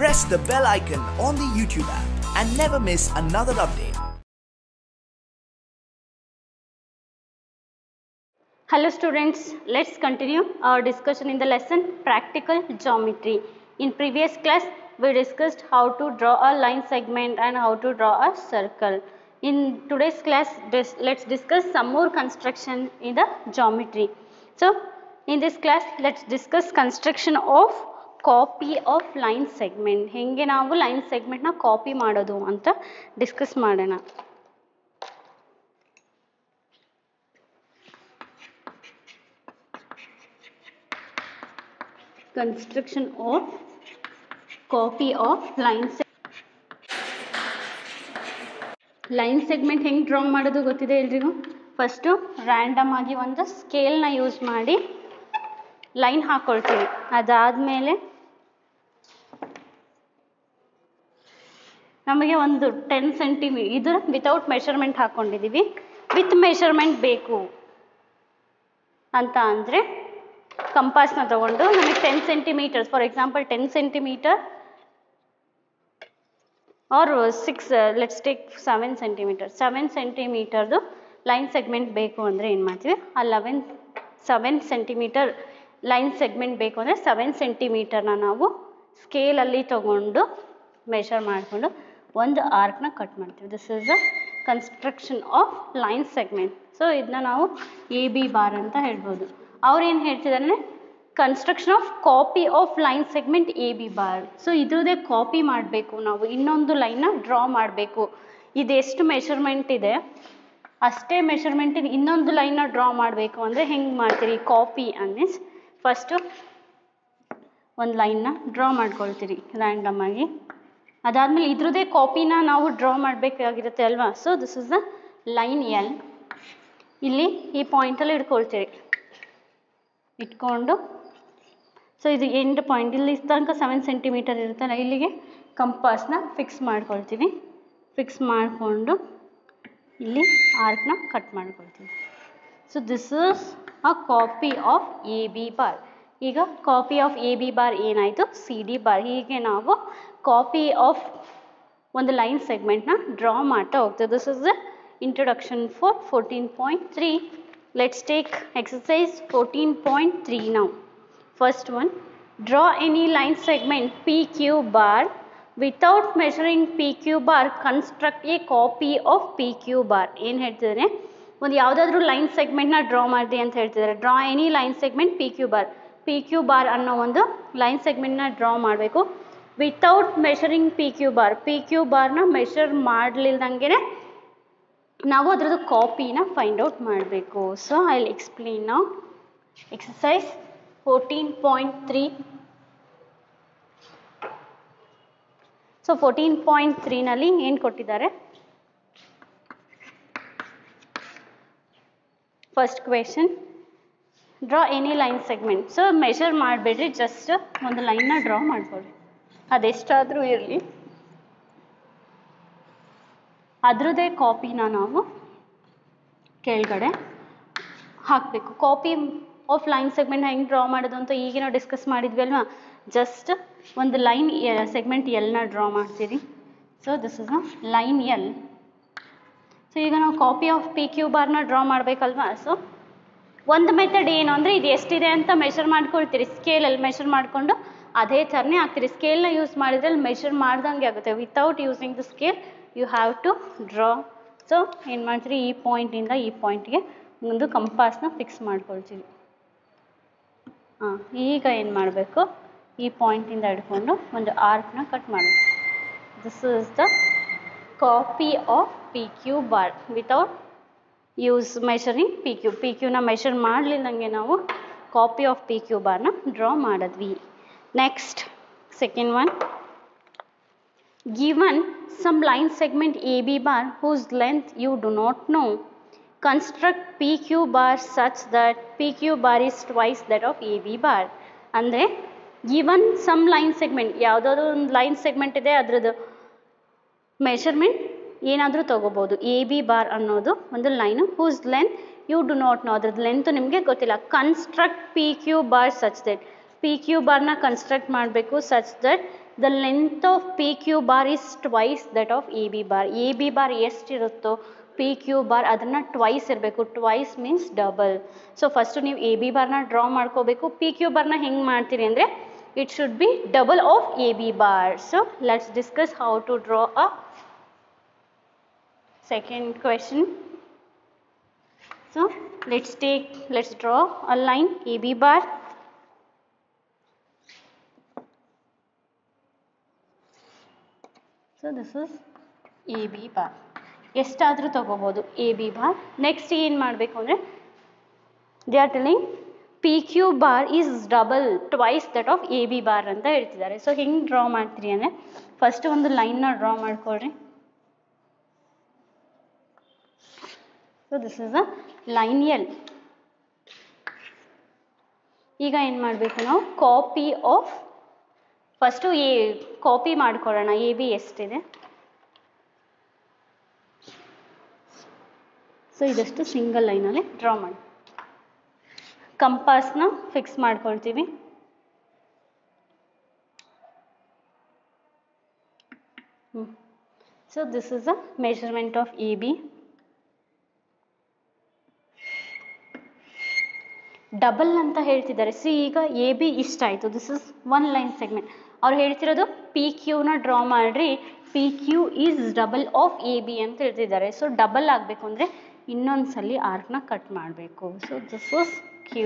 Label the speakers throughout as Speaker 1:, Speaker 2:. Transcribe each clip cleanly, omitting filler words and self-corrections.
Speaker 1: press the bell icon on the YouTube app and never miss another update.
Speaker 2: Hello students, let's continue our discussion in the lesson practical geometry. In previous class we discussed how to draw a line segment and how to draw a circle. In today's class let's discuss some more construction in the geometry. So in this class let's discuss construction of copy of line segment. ಹೆಂಗೆ ನಾವು line segment ನ copy ಮಾಡೋದು ಅಂತ discuss ಮಾಡೋಣ. Construction of copy of line segment ಹೆಂಗೆ draw ಮಾಡೋದು ಗೊತ್ತಿದೆ ಎಲ್ರಿಗೂ. ಫಸ್ಟು ರ್ಯಾಂಡಮ್ ಆಗಿ ಒಂದು ಸ್ಕೇಲ್ನ ಯೂಸ್ ಮಾಡಿ ಲೈನ್ ಹಾಕೊಳ್ತೀವಿ. ಅದಾದಮೇಲೆ ನಮಗೆ ಒಂದು 10 ಸೆಂಟಿಮೀಟರ್ ಇದು ವಿತೌಟ್ ಮೆಷರ್ಮೆಂಟ್ ಹಾಕ್ಕೊಂಡಿದ್ದೀವಿ. ವಿತ್ ಮೆಷರ್ಮೆಂಟ್ ಬೇಕು ಅಂತ ಅಂದರೆ ಕಂಪಾಸ್ನ ತಗೊಂಡು ನಮಗೆ 10 centimetres for example 10 centimetre or 6 let's take 7 centimetre 7 ಸೆಂಟಿಮೀಟರ್ದು ಲೈನ್ ಸೆಗ್ಮೆಂಟ್ ಬೇಕು ಅಂದರೆ ಏನು ಮಾಡ್ತೀವಿ, ಆ 7 ಸೆಂಟಿಮೀಟರ್ ಲೈನ್ ಸೆಗ್ಮೆಂಟ್ ಬೇಕು ಅಂದರೆ 7 ಸೆಂಟಿಮೀಟರ್ನ ನಾವು ಸ್ಕೇಲಲ್ಲಿ ತಗೊಂಡು ಮೆಷರ್ ಮಾಡಿಕೊಂಡು ಒಂದು ಆರ್ಕ್ನ ಕಟ್ ಮಾಡ್ತೀವಿ. This is a construction of line segment. So ಇದನ್ನ ನಾವು ಎ ಬಿ ಬಾರ್ ಅಂತ ಹೇಳ್ಬೋದು. ಅವ್ರು ಏನು ಹೇಳ್ತಿದ್ದಾರೆ, construction of copy of line segment A B bar. So ಇದ್ರದ್ದೇ ಕಾಪಿ ಮಾಡಬೇಕು, ನಾವು ಇನ್ನೊಂದು ಲೈನ್ನ ಡ್ರಾ ಮಾಡಬೇಕು. ಇದೆಷ್ಟು ಮೆಷರ್ಮೆಂಟ್ ಇದೆ ಅಷ್ಟೇ ಮೆಷರ್ಮೆಂಟ್ ಇದೆ, ಇನ್ನೊಂದು ಲೈನ್ನ ಡ್ರಾ ಮಾಡಬೇಕು ಅಂದರೆ ಹೆಂಗೆ ಮಾಡ್ತೀರಿ, ಕಾಪಿ ಅನ್ನೀಸ್ ಫಸ್ಟು ಒಂದು ಲೈನ್ನ ಡ್ರಾ ಮಾಡ್ಕೊಳ್ತೀರಿ ರ್ಯಾಂಡಮ್ ಆಗಿ. ಅದಾದಮೇಲೆ ಇದ್ರದ್ದೇ ಕಾಪಿನ ನಾವು ಡ್ರಾ ಮಾಡಬೇಕಾಗಿರುತ್ತೆ ಅಲ್ವಾ. So this is the line L. ಇಲ್ಲಿ ಈ ಪಾಯಿಂಟಲ್ಲಿ ಇಟ್ಕೊಳ್ತೀರಿ, ಇಟ್ಕೊಂಡು ಸೊ ಇದು ಎಂಡ್ ಪಾಯಿಂಟ್ ಇಲ್ಲಿ ತನಕ 7 ಸೆಂಟಿಮೀಟರ್ ಇರುತ್ತಲ್ಲ, ಇಲ್ಲಿಗೆ ಕಂಪಾಸ್ನ ಫಿಕ್ಸ್ ಮಾಡ್ಕೊಳ್ತೀವಿ. ಫಿಕ್ಸ್ ಮಾಡಿಕೊಂಡು ಇಲ್ಲಿ ಆರ್ಕ್ನ ಕಟ್ ಮಾಡ್ಕೊಳ್ತೀವಿ. So this is a copy of A B bar. ಈಗ copy of A B bar ಏನಾಯಿತು, ಸಿ ಡಿ ಬಾರ್. ಹೀಗೆ ನಾವು ಕಾಪಿ ಆಫ್ ಒಂದು ಲೈನ್ ಸೆಗ್ಮೆಂಟ್ನ ಡ್ರಾ ಮಾಡ್ತಾ ಹೋಗ್ತೇವೆ. This is the introduction for 14.3. Let's take exercise 14.3 now. First one, draw any line segment PQ bar. Without measuring PQ bar, construct a copy of PQ bar. ಏನು ಹೇಳ್ತಿದ್ದಾರೆ, ಒಂದು ಯಾವುದಾದ್ರೂ line ಸೆಗ್ಮೆಂಟ್ನ draw ಮಾಡಿದೆ ಅಂತ ಹೇಳ್ತಿದ್ದಾರೆ. Draw any line segment P Q bar. P Q bar ಅನ್ನೋ ಒಂದು ಲೈನ್ ಸೆಗ್ಮೆಂಟ್ನ ಡ್ರಾ ಮಾಡಬೇಕು. Without measuring P Q bar. P Q ಬಾರ್ನ ಮೆಷರ್ ಮಾಡಲಿಲ್ದಂಗೆ ನಾವು ಅದರದ್ದು ಕಾಪಿನ ಫೈಂಡ್ ಔಟ್ ಮಾಡಬೇಕು. So I will explain now. Exercise 14.3. So 14.3ನಲ್ಲಿ ಏನು ಕೊಟ್ಟಿದ್ದಾರೆ, first question, draw any line segment. So measure ಮಾಡಬೇಡ್ರಿ, ಜಸ್ಟ್ ಒಂದು ಲೈನ್ನ ಡ್ರಾ ಮಾಡ್ಕೊಳ್ಳಿ, ಅದೆಷ್ಟಾದರೂ ಇರಲಿ. ಅದರದ್ದೇ ಕಾಪಿನ ನಾವು ಕೆಳಗಡೆ ಹಾಕಬೇಕು. ಕಾಪಿ ಆಫ್ ಲೈನ್ ಸೆಗ್ಮೆಂಟ್ ಹೆಂಗೆ ಡ್ರಾ ಮಾಡೋದು ಅಂತ ಈಗ ನಾವು ಡಿಸ್ಕಸ್ ಮಾಡಿದ್ವಿ ಅಲ್ವಾ. ಜಸ್ಟ್ ಒಂದು ಲೈನ್ ಸೆಗ್ಮೆಂಟ್ ಎಲ್ನ ಡ್ರಾ ಮಾಡ್ತೀರಿ. So this is a line L. So ಈಗ ನಾವು ಕಾಪಿ ಆಫ್ ಪಿ ಕ್ಯೂ ಬಾರ್ನ ಡ್ರಾ ಮಾಡಬೇಕಲ್ವಾ. ಸೊ ಒಂದು ಮೆಥಡ್ ಏನು ಅಂದರೆ, ಇದು ಎಷ್ಟಿದೆ ಅಂತ ಮೆಷರ್ ಮಾಡ್ಕೊಳ್ತೀರಿ, ಸ್ಕೇಲಲ್ಲಿ ಮೆಷರ್ ಮಾಡಿಕೊಂಡು ಅದೇ ಥರನೇ ಆಗ್ತೀರಿ. ಸ್ಕೇಲ್ನ ಯೂಸ್ ಮಾಡಿದ್ರೆ ಅಲ್ಲಿ ಮೆಷರ್ ಮಾಡ್ದಂಗೆ ಆಗುತ್ತೆ. Without using the scale you have to draw. So ಏನು ಮಾಡ್ತೀರಿ, ಈ ಪಾಯಿಂಟಿಂದ ಈ ಪಾಯಿಂಟ್ಗೆ ಒಂದು ಕಂಪಾಸ್ನ ಫಿಕ್ಸ್ ಮಾಡ್ಕೊಳ್ತೀವಿ. ಈಗ ಏನು ಮಾಡಬೇಕು, ಈ ಪಾಯಿಂಟಿಂದ ಹಿಡ್ಕೊಂಡು ಒಂದು ಆರ್ಕ್ನ ಕಟ್ ಮಾಡಬೇಕು. This is the copy of P Q bar without use measuring P Q. P ಕ್ಯೂನ ಮೆಷರ್ ಮಾಡಲಿಲ್ಲಂಗೆ ನಾವು ಕಾಪಿ ಆಫ್ ಪಿ ಕ್ಯೂ ಬಾರ್ನ ಡ್ರಾ ಮಾಡಿದ್ವಿ. Next second one, given some line segment AB bar whose length you do not know, construct PQ bar such that PQ bar is twice that of AB bar. ಅಂದರೆ given some line segment, ಯಾವುದಾದ್ರು ಒಂದು line segment ಇದೆ, ಅದರದ್ದು measurement ಏನಾದರೂ ತೊಗೋಬೋದು. A B bar ಅನ್ನೋದು ಒಂದು line, whose length you do not know, ಅದ್ರದ್ದು ಲೆಂತು ನಿಮಗೆ ಗೊತ್ತಿಲ್ಲ. Construct P Q bar such that, P Q ಬಾರ್ನ ಕನ್ಸ್ಟ್ರಕ್ಟ್ ಮಾಡಬೇಕು. Such that the length of P Q bar is twice that of A B bar. A B bar ಎಷ್ಟಿರುತ್ತೋ P Q bar ಅದನ್ನು twice ಇರಬೇಕು. Twice means double. So first ನೀವು A B ಬಾರ್ನ draw ಮಾಡ್ಕೋಬೇಕು. P Q ಬಾರ್ನ ಹೆಂಗೆ ಮಾಡ್ತೀರಿ ಅಂದರೆ it should be double of AB bar. So let's discuss how to draw a second question. So let's draw a line AB bar. So this is AB bar. ಎಷ್ಟಾದರೂ ತಗೋಬೋದು AB bar. Next ಏನು ಮಾಡಬೇಕು ಅಂದರೆ they are telling P Q bar is double twice that of A B bar ಅಂತ ಹೇಳ್ತಿದ್ದಾರೆ. So ಹೆಂಗೆ draw ಮಾಡ್ತೀರಿ ಅಂದರೆ ಫಸ್ಟ್ ಒಂದು ಲೈನ್ನ ಡ್ರಾ ಮಾಡ್ಕೊಳ್ರಿ. So this is a line L. ಈಗ ಏನು ಮಾಡಬೇಕು ನಾವು ಕಾಪಿ ಆಫ್ ಫಸ್ಟು ಕಾಪಿ ಮಾಡ್ಕೊಳ್ಳೋಣ. ಎ ಬಿ ಎಷ್ಟಿದೆ, ಸೊ ಇದಷ್ಟು ಸಿಂಗಲ್ ಲೈನಲ್ಲಿ ಡ್ರಾ ಮಾಡಿ ಕಂಪಾಸ್ನ ಫಿಕ್ಸ್ ಮಾಡ್ಕೊಳ್ತೀವಿ. So this is a measurement of A B. Double ಅಂತ ಹೇಳ್ತಿದ್ದಾರೆ. ಸಿ ಈಗ ಎ ಬಿ ಇಷ್ಟ ಆಯಿತು, this is one line segment. ಅವ್ರು ಹೇಳ್ತಿರೋದು ಪಿ ಕ್ಯೂನ ಡ್ರಾ ಮಾಡಿರಿ, P Q is double of A B ಅಂತ ಹೇಳ್ತಿದ್ದಾರೆ. ಸೊ ಡಬಲ್ ಆಗಬೇಕು ಅಂದರೆ ಇನ್ನೊಂದು ಸಲ ಆರ್ಕ್ನ ಕಟ್ ಮಾಡಬೇಕು. So this is Q.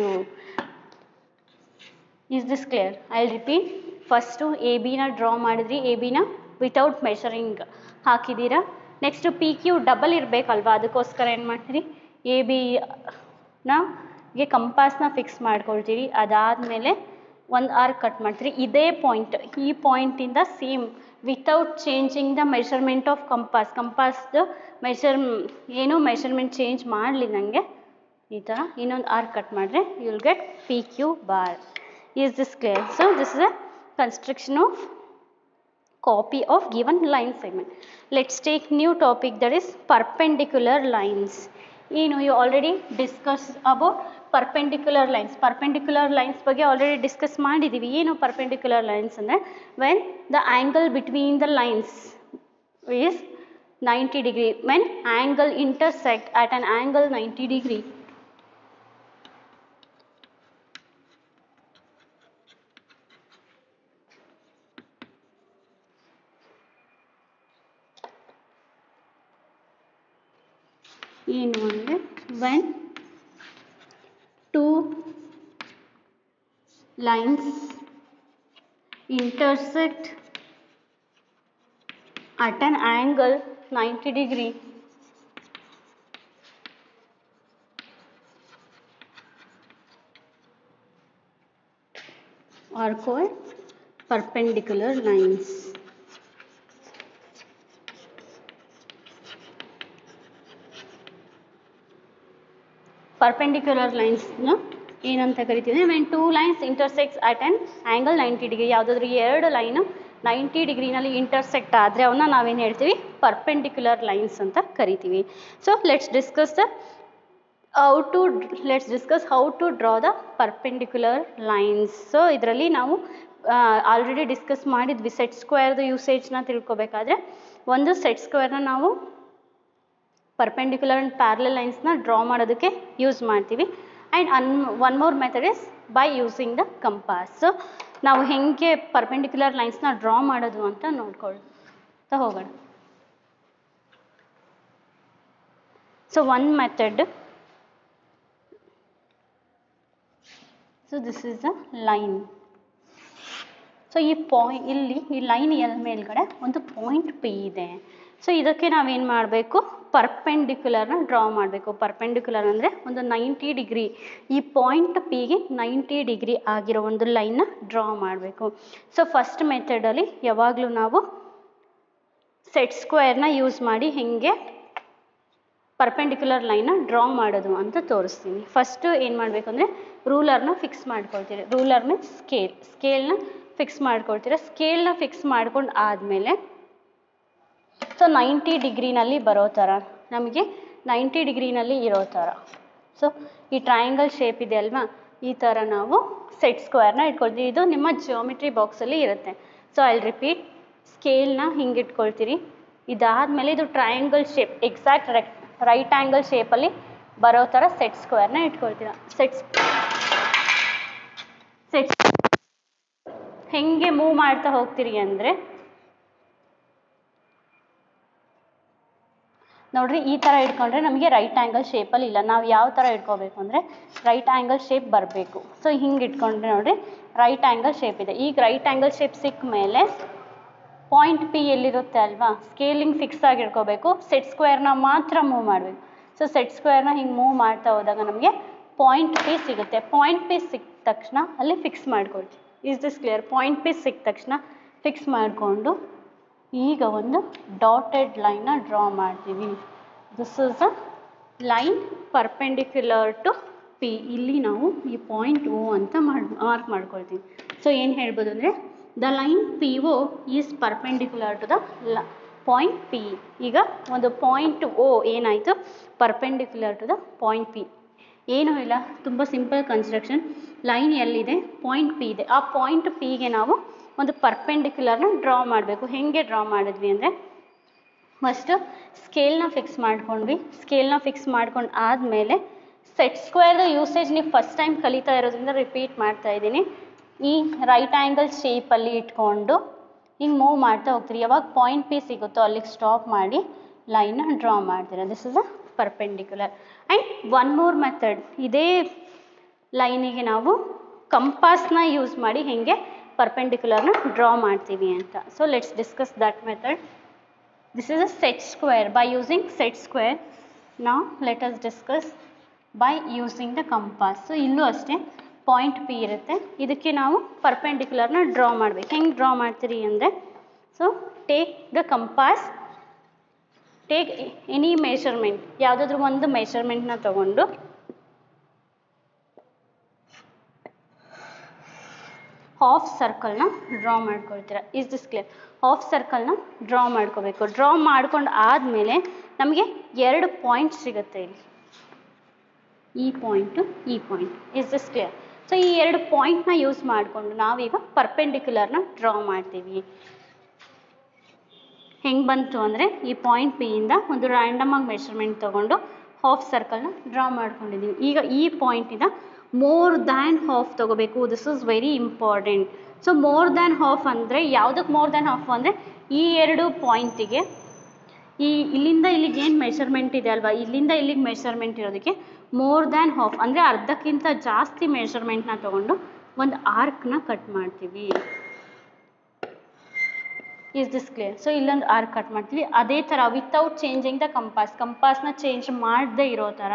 Speaker 2: Is this clear? I'll repeat. First A ಬಿನ ಡ್ರಾ ಮಾಡಿದ್ರಿ, ಎ ಬಿನ ವಿತೌಟ್ ಮೆಷರಿಂಗ್ ಹಾಕಿದ್ದೀರಾ. ನೆಕ್ಸ್ಟು ಪಿ ಕ್ಯೂ ಡಬಲ್ ಇರಬೇಕಲ್ವಾ, ಅದಕ್ಕೋಸ್ಕರ ಏನು ಮಾಡ್ತೀರಿ ಎ ಬಿಗೆ ಕಂಪಾಸ್ನ ಫಿಕ್ಸ್ ಮಾಡ್ಕೊಳ್ತೀರಿ. ಅದಾದಮೇಲೆ ಒಂದು ಆರ್ಕ್ ಕಟ್ ಮಾಡ್ತೀರಿ. ಇದೇ ಪಾಯಿಂಟ್, ಈ ಪಾಯಿಂಟಿಂದ same without changing the measurement of ಕಂಪಾಸ್ದು ಮೆಷರ್ಮೆಂಟ್ ಚೇಂಜ್ ಮಾಡಲಿ ನನಗೆ ಈ ಥರ ಇನ್ನೊಂದು ಆರ್ಕ್ ಕಟ್ ಮಾಡಿದ್ರೆ you will get P Q bar. Is this clear? So this is a construction of copy of given line segment. Let's take new topic that is perpendicular lines. ಏನು you already discuss about perpendicular lines. Perpendicular lines ಬಗ್ಗೆ already discuss ಮಾಡಿದ್ದೀವಿ. ಏನು perpendicular lines ಅಂದರೆ when the angle between the lines is 90 degree. When angle intersect at an angle 90 degree, ಏನು ಅಂದರೆ when two lines intersect at an angle 90 degree are called perpendicular lines. Perpendicular ಲೈನ್ಸ್ನ ಏನಂತ ಕರಿತೀವಿ, when two lines intersects at an angle 90 degree. ಯಾವುದಾದ್ರೂ ಎರಡು line 90 ಡಿಗ್ರಿನಲ್ಲಿ intersect ಆದರೆ ಅವನ್ನ ನಾವೇನು ಹೇಳ್ತೀವಿ, ಪರ್ಪೆಂಡಿಕ್ಯುಲರ್ ಲೈನ್ಸ್ ಅಂತ ಕರಿತೀವಿ. So let's discuss how to draw the perpendicular lines. So ಇದರಲ್ಲಿ ನಾವು ಆಲ್ರೆಡಿ ಡಿಸ್ಕಸ್ ಮಾಡಿದ್ವಿ. ಸೆಟ್ ಸ್ಕ್ವೇರ್ದು ಯೂಸೇಜ್ನ ತಿಳ್ಕೊಬೇಕಾದ್ರೆ ಒಂದು ಸೆಟ್ ಸ್ಕ್ವೇರ್ನ ನಾವು ಪರ್ಪೆಂಡಿಕ್ಯುಲರ್ ಆ್ಯಂಡ್ ಪ್ಯಾರಲಲ್ ಲೈನ್ಸ್ನ ಡ್ರಾ ಮಾಡೋದಕ್ಕೆ ಯೂಸ್ ಮಾಡ್ತೀವಿ. And one more method is by using the compass. So ನಾವು ಹೇಗೆ ಪರ್ಪೆಂಡಿಕ್ಯುಲರ್ ಲೈನ್ಸ್ನ ಡ್ರಾ ಮಾಡೋದು ಅಂತ ನೋಡ್ಕೊಳ್ತಾ ಹೋಗೋಣ. So one method, so this is a line. So ಇಲ್ಲಿ ಈ ಲೈನ್ ಎಲ್ ಮೇಲ್ಗಡೆ ಒಂದು ಪಾಯಿಂಟ್ ಪಿ ಇದೆ. ಸೊ ಇದಕ್ಕೆ ನಾವೇನು ಮಾಡಬೇಕು, ಪರ್ಪೆಂಡಿಕ್ಯುಲರ್ನ ಡ್ರಾ ಮಾಡಬೇಕು. ಪರ್ಪೆಂಡಿಕ್ಯುಲರ್ ಅಂದರೆ ಒಂದು 90 ಡಿಗ್ರಿ, ಈ ಪಾಯಿಂಟ್ ಪಿಗೆ 90 ಡಿಗ್ರಿ ಆಗಿರೋ ಒಂದು ಲೈನ್ನ ಡ್ರಾ ಮಾಡಬೇಕು. ಸೊ ಫಸ್ಟ್ ಮೆಥಡಲ್ಲಿ ಯಾವಾಗಲೂ ನಾವು ಸೆಟ್ ಸ್ಕ್ವೇರ್ನ ಯೂಸ್ ಮಾಡಿ ಹೇಗೆ ಪರ್ಪೆಂಡಿಕ್ಯುಲರ್ ಲೈನ್ನ ಡ್ರಾ ಮಾಡೋದು ಅಂತ ತೋರಿಸ್ತೀನಿ. ಫಸ್ಟು ಏನು ಮಾಡಬೇಕು ಅಂದರೆ ರೂಲರ್ನ ಫಿಕ್ಸ್ ಮಾಡ್ಕೊಳ್ತೀರಿ. ರೂಲರ್ ಮೀನ್ಸ್ ಸ್ಕೇಲ್ನ ಫಿಕ್ಸ್ ಮಾಡ್ಕೊಳ್ತೀರ. ಸ್ಕೇಲ್ನ ಫಿಕ್ಸ್ ಮಾಡ್ಕೊಂಡು ಆದಮೇಲೆ ಸೊ 90 ಡಿಗ್ರಿನಲ್ಲಿ ಬರೋ ಥರ, ನಮಗೆ 90 ಡಿಗ್ರಿನಲ್ಲಿ ಇರೋ ಥರ, ಸೊ ಈ ಟ್ರಯಾಂಗಲ್ ಶೇಪ್ ಇದೆ ಅಲ್ವಾ, ಈ ಥರ ನಾವು ಸೆಟ್ ಸ್ಕ್ವೇರ್ನ ಇಟ್ಕೊಳ್ತೀವಿ. ಇದು ನಿಮ್ಮ ಜಿಯೋಮೆಟ್ರಿ ಬಾಕ್ಸಲ್ಲಿ ಇರುತ್ತೆ. So I will repeat. ಸ್ಕೇಲ್ನ ಹಿಂಗೆ ಇಟ್ಕೊಳ್ತೀರಿ. ಇದಾದಮೇಲೆ ಇದು triangle shape, exact right angle ಶೇಪಲ್ಲಿ ಬರೋ ಥರ ಸೆಟ್ ಸ್ಕ್ವೇರ್ನ ಇಟ್ಕೊಳ್ತೀರ. ಸೆಟ್ ಹೆಂಗೆ ಮೂವ್ ಮಾಡ್ತಾ ಹೋಗ್ತೀರಿ ಅಂದರೆ ನೋಡ್ರಿ, ಈ ಥರ ಇಟ್ಕೊಂಡ್ರೆ ನಮಗೆ ರೈಟ್ ಆ್ಯಂಗಲ್ ಶೇಪಲ್ಲಿ ಇಲ್ಲ. ನಾವು ಯಾವ ಥರ ಇಟ್ಕೋಬೇಕು ಅಂದರೆ ರೈಟ್ ಆ್ಯಂಗಲ್ ಶೇಪ್ ಬರಬೇಕು. ಸೊ ಹಿಂಗೆ ಇಟ್ಕೊಂಡ್ರೆ ನೋಡಿರಿ ರೈಟ್ ಆ್ಯಂಗಲ್ ಶೇಪ್ ಇದೆ. ಈಗ ರೈಟ್ ಆ್ಯಂಗಲ್ ಶೇಪ್ ಸಿಕ್ಕ ಮೇಲೆ ಪಾಯಿಂಟ್ ಪಿ ಎಲ್ಲಿರುತ್ತೆ ಅಲ್ವಾ, ಸ್ಕೇಲಿಂಗ್ ಫಿಕ್ಸ್ ಆಗಿ ಇಟ್ಕೋಬೇಕು. ಸೆಟ್ ಸ್ಕ್ವೇರ್ನ ಮಾತ್ರ ಮೂವ್ ಮಾಡಬೇಕು. ಸೊ ಸೆಟ್ ಸ್ಕ್ವೇರ್ನ ಹಿಂಗೆ ಮೂವ್ ಮಾಡ್ತಾ ಹೋದಾಗ ನಮಗೆ ಪಾಯಿಂಟ್ ಪಿ ಸಿಗುತ್ತೆ. ಪಾಯಿಂಟ್ ಪಿ ಸಿಕ್ಕ ತಕ್ಷಣ ಅಲ್ಲಿ ಫಿಕ್ಸ್ ಮಾಡ್ಕೊಳ್ತೀವಿ. Is this clear? Point P ಸಿಕ್ಕ ತಕ್ಷಣ ಫಿಕ್ಸ್ ಮಾಡಿಕೊಂಡು ಈಗ ಒಂದು ಡಾಟೆಡ್ ಲೈನ್ನ ಡ್ರಾ ಮಾಡ್ತೀವಿ. This is a line perpendicular to P. ಇಲ್ಲಿ ನಾವು ಈ ಪಾಯಿಂಟ್ ಓ ಅಂತ ಮಾರ್ಕ್ ಮಾಡ್ಕೊಳ್ತೀವಿ. ಸೊ ಏನು ಹೇಳ್ಬೋದು ಅಂದರೆ the line P O is perpendicular to the point P. ಈಗ ಒಂದು ಪಾಯಿಂಟ್ ಓ ಏನಾಯಿತು, perpendicular to the point P. ಏನೂ ಇಲ್ಲ, ತುಂಬ ಸಿಂಪಲ್ ಕನ್ಸ್ಟ್ರಕ್ಷನ್. ಲೈನ್ ಎಲ್ಲಿದೆ, ಪಾಯಿಂಟ್ ಪಿ ಇದೆ. ಆ ಪಾಯಿಂಟ್ ಪಿಗೆ ನಾವು ಒಂದು ಪರ್ಪೆಂಡಿಕ್ಯುಲರ್ನ ಡ್ರಾ ಮಾಡಬೇಕು. ಹೇಗೆ ಡ್ರಾ ಮಾಡಿದ್ವಿ ಅಂದರೆ ಫಸ್ಟು ಸ್ಕೇಲ್ನ ಫಿಕ್ಸ್ ಮಾಡ್ಕೊಂಡ್ವಿ. ಸ್ಕೇಲ್ನ ಫಿಕ್ಸ್ ಮಾಡ್ಕೊಂಡು ಆದಮೇಲೆ ಸೆಟ್ ಸ್ಕ್ವೇರ್ದು ಯೂಸೇಜ್ ನೀವು ಫಸ್ಟ್ ಟೈಮ್ ಕಲಿತಾ ಇರೋದ್ರಿಂದ ರಿಪೀಟ್ ಮಾಡ್ತಾ ಇದ್ದೀನಿ. ಈ ರೈಟ್ ಆ್ಯಂಗಲ್ ಶೇಪಲ್ಲಿ ಇಟ್ಕೊಂಡು ಹಿಂಗೆ ಮೂವ್ ಮಾಡ್ತಾ ಹೋಗ್ತೀರಿ. ಯಾವಾಗ ಪಾಯಿಂಟ್ ಪಿ ಸಿಗುತ್ತೋ ಅಲ್ಲಿಗೆ ಸ್ಟಾಪ್ ಮಾಡಿ ಲೈನ್ನ ಡ್ರಾ ಮಾಡ್ತೀರ. This is a perpendicular. And one more method, ಇದೇ ಲೈನಿಗೆ ನಾವು ಕಂಪಾಸ್ನ ಯೂಸ್ ಮಾಡಿ ಹೇಗೆ ಪರ್ಪೆಂಡಿಕ್ಯುಲರ್ನ ಡ್ರಾ ಮಾಡ್ತೀವಿ ಅಂತ. So let's discuss that method. This is a set square. By using set square ನಾವು let us discuss by using the compass. So ಇಲ್ಲೂ ಅಷ್ಟೇ ಪಾಯಿಂಟ್ ಪಿ ಇರುತ್ತೆ. ಇದಕ್ಕೆ ನಾವು ಪರ್ಪೆಂಡಿಕ್ಯುಲರ್ನ ಡ್ರಾ ಮಾಡಬೇಕು. ಹೆಂಗೆ ಡ್ರಾ ಮಾಡ್ತೀರಿ ಅಂದರೆ, so take the compass, take any measurement, ಯಾವುದಾದ್ರೂ ಒಂದು ಮೆಷರ್ಮೆಂಟ್ನ ತಗೊಂಡು ಹಾಫ್ ಸರ್ಕಲ್ನ ಡ್ರಾ ಮಾಡ್ಕೊಳ್ತೀರ. Is this clear? ಹಾಫ್ ಸರ್ಕಲ್ನ ಡ್ರಾ ಮಾಡ್ಕೋಬೇಕು. ಡ್ರಾ ಮಾಡ್ಕೊಂಡು ಆದಮೇಲೆ ನಮಗೆ 2 ಪಾಯಿಂಟ್ ಸಿಗುತ್ತೆ ಇಲ್ಲಿ, ಈ ಪಾಯಿಂಟು ಈ point. Is this clear? So ಈ 2 ಪಾಯಿಂಟ್ನ ಯೂಸ್ ಮಾಡಿಕೊಂಡು ನಾವೀಗ ಪರ್ಪೆಂಡಿಕ್ಯುಲರ್ನ ಡ್ರಾ ಮಾಡ್ತೀವಿ. ಹೆಂಗೆ ಬಂತು ಅಂದರೆ ಈ ಪಾಯಿಂಟ್ ಪಿಯಿಂದ ಒಂದು ರ್ಯಾಂಡಮ್ ಆಗಿ ಮೆಷರ್ಮೆಂಟ್ ತೊಗೊಂಡು ಹಾಫ್ ಸರ್ಕಲ್ನ ಡ್ರಾ ಮಾಡ್ಕೊಂಡಿದ್ದೀವಿ. ಈಗ ಈ ಪಾಯಿಂಟಿಂದ ಮೋರ್ ದ್ಯಾನ್ ಹಾಫ್ ತೊಗೋಬೇಕು. This is very important. So more than half ಅಂದರೆ ಯಾವುದಕ್ಕೆ ಮೋರ್ ದ್ಯಾನ್ ಹಾಫ್ ಅಂದರೆ ಈ 2 ಪಾಯಿಂಟಿಗೆ ಇಲ್ಲಿಂದ ಇಲ್ಲಿಗೆ ಏನು ಮೆಷರ್ಮೆಂಟ್ ಇದೆ ಅಲ್ವಾ, ಇಲ್ಲಿಂದ ಇಲ್ಲಿಗೆ ಮೆಷರ್ಮೆಂಟ್ ಇರೋದಕ್ಕೆ ಮೋರ್ ದ್ಯಾನ್ ಹಾಫ್ ಅಂದರೆ ಅರ್ಧಕ್ಕಿಂತ ಜಾಸ್ತಿ ಮೆಷರ್ಮೆಂಟ್ನ ತೊಗೊಂಡು ಒಂದು ಆರ್ಕ್ನ ಕಟ್ ಮಾಡ್ತೀವಿ. Is this clear? ಸೊ ಇಲ್ಲೊಂದು ಆರ್ಕ್ ಕಟ್ ಮಾಡ್ತೀವಿ. ಅದೇ ಥರ ವಿತೌಟ್ ಚೇಂಜಿಂಗ್ ದ ಕಂಪಾಸ್ನ ಚೇಂಜ್ ಮಾಡದೇ ಇರೋ ಥರ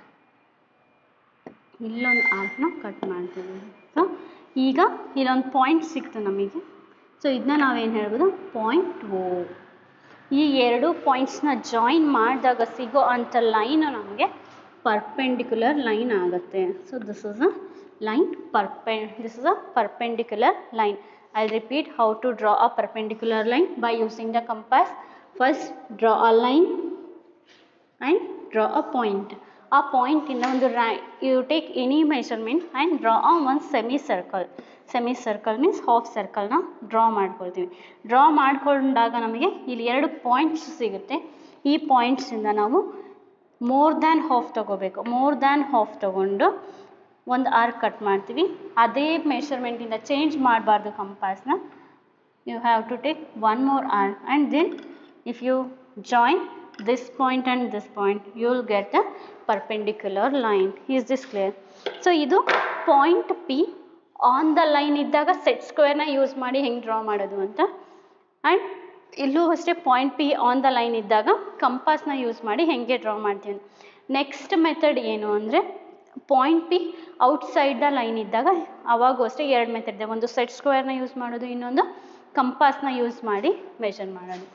Speaker 2: ಇಲ್ಲೊಂದು ಆರ್ಕ್ನ ಕಟ್ ಮಾಡ್ತೀವಿ. ಸೊ ಈಗ ಇಲ್ಲೊಂದು ಪಾಯಿಂಟ್ ಸಿಕ್ತು ನಮಗೆ. ಸೊ ಇದನ್ನ ನಾವೇನು ಹೇಳ್ಬೋದು, ಪಾಯಿಂಟ್ ಓ. ಈ 2 ಪಾಯಿಂಟ್ಸ್ನ ಜಾಯಿನ್ ಮಾಡಿದಾಗ ಸಿಗೋ ಅಂಥ ಲೈನು ನಮಗೆ ಪರ್ಪೆಂಡಿಕ್ಯುಲರ್ ಲೈನ್ ಆಗುತ್ತೆ. So this is a line this is a perpendicular line. I'll repeat how to draw a perpendicular line by using the compass. First, draw a line and draw a point. A point in the you take any measurement and draw on one semicircle. Semicircle means half circle na draw ಮಾಡ್ಕೊಳ್ತೀವಿ. Draw ಮಾಡ್ಕೊಂಡಾಗ ನಮಗೆ ಇಲ್ಲಿ 2 points ಸಿಗುತ್ತೆ. ಈ ಪಾಯಿಂಟ್ಸಿಂದ ನಾವು more than half ತೊಗೋಬೇಕು. More than half ತೊಗೊಂಡು ಒಂದು ಆರ್ಕ್ ಕಟ್ ಮಾಡ್ತೀವಿ. ಅದೇ ಮೆಷರ್ಮೆಂಟಿಂದ ಚೇಂಜ್ ಮಾಡಬಾರ್ದು ಕಂಪಾಸ್ನ. You have to take one more arc and then if you join this point and this point you will get the perpendicular line. Is this clear? So ಇದು point P on the line ಇದ್ದಾಗ set ಸ್ಕ್ವೇರ್ನ use ಮಾಡಿ ಹೆಂಗೆ draw ಮಾಡೋದು ಅಂತ. And ಇಲ್ಲೂ ಅಷ್ಟೇ point P on the line ಇದ್ದಾಗ ಕಂಪಾಸ್ನ ಯೂಸ್ ಮಾಡಿ ಹೆಂಗೆ ಡ್ರಾ ಮಾಡ್ತೀವಿ. ನೆಕ್ಸ್ಟ್ ಮೆಥಡ್ ಏನು ಅಂದರೆ point P outside the line ಇದ್ದಾಗ ಅವಾಗೂ ಅಷ್ಟೇ 2 ಮೆಥಡ್ ಇದೆ. ಒಂದು ಸೆಟ್ ಸ್ಕ್ವೇರ್ನ ಯೂಸ್ ಮಾಡೋದು, ಇನ್ನೊಂದು ಕಂಪಾಸ್ನ ಯೂಸ್ ಮಾಡಿ ಮೆಷರ್ ಮಾಡೋದು.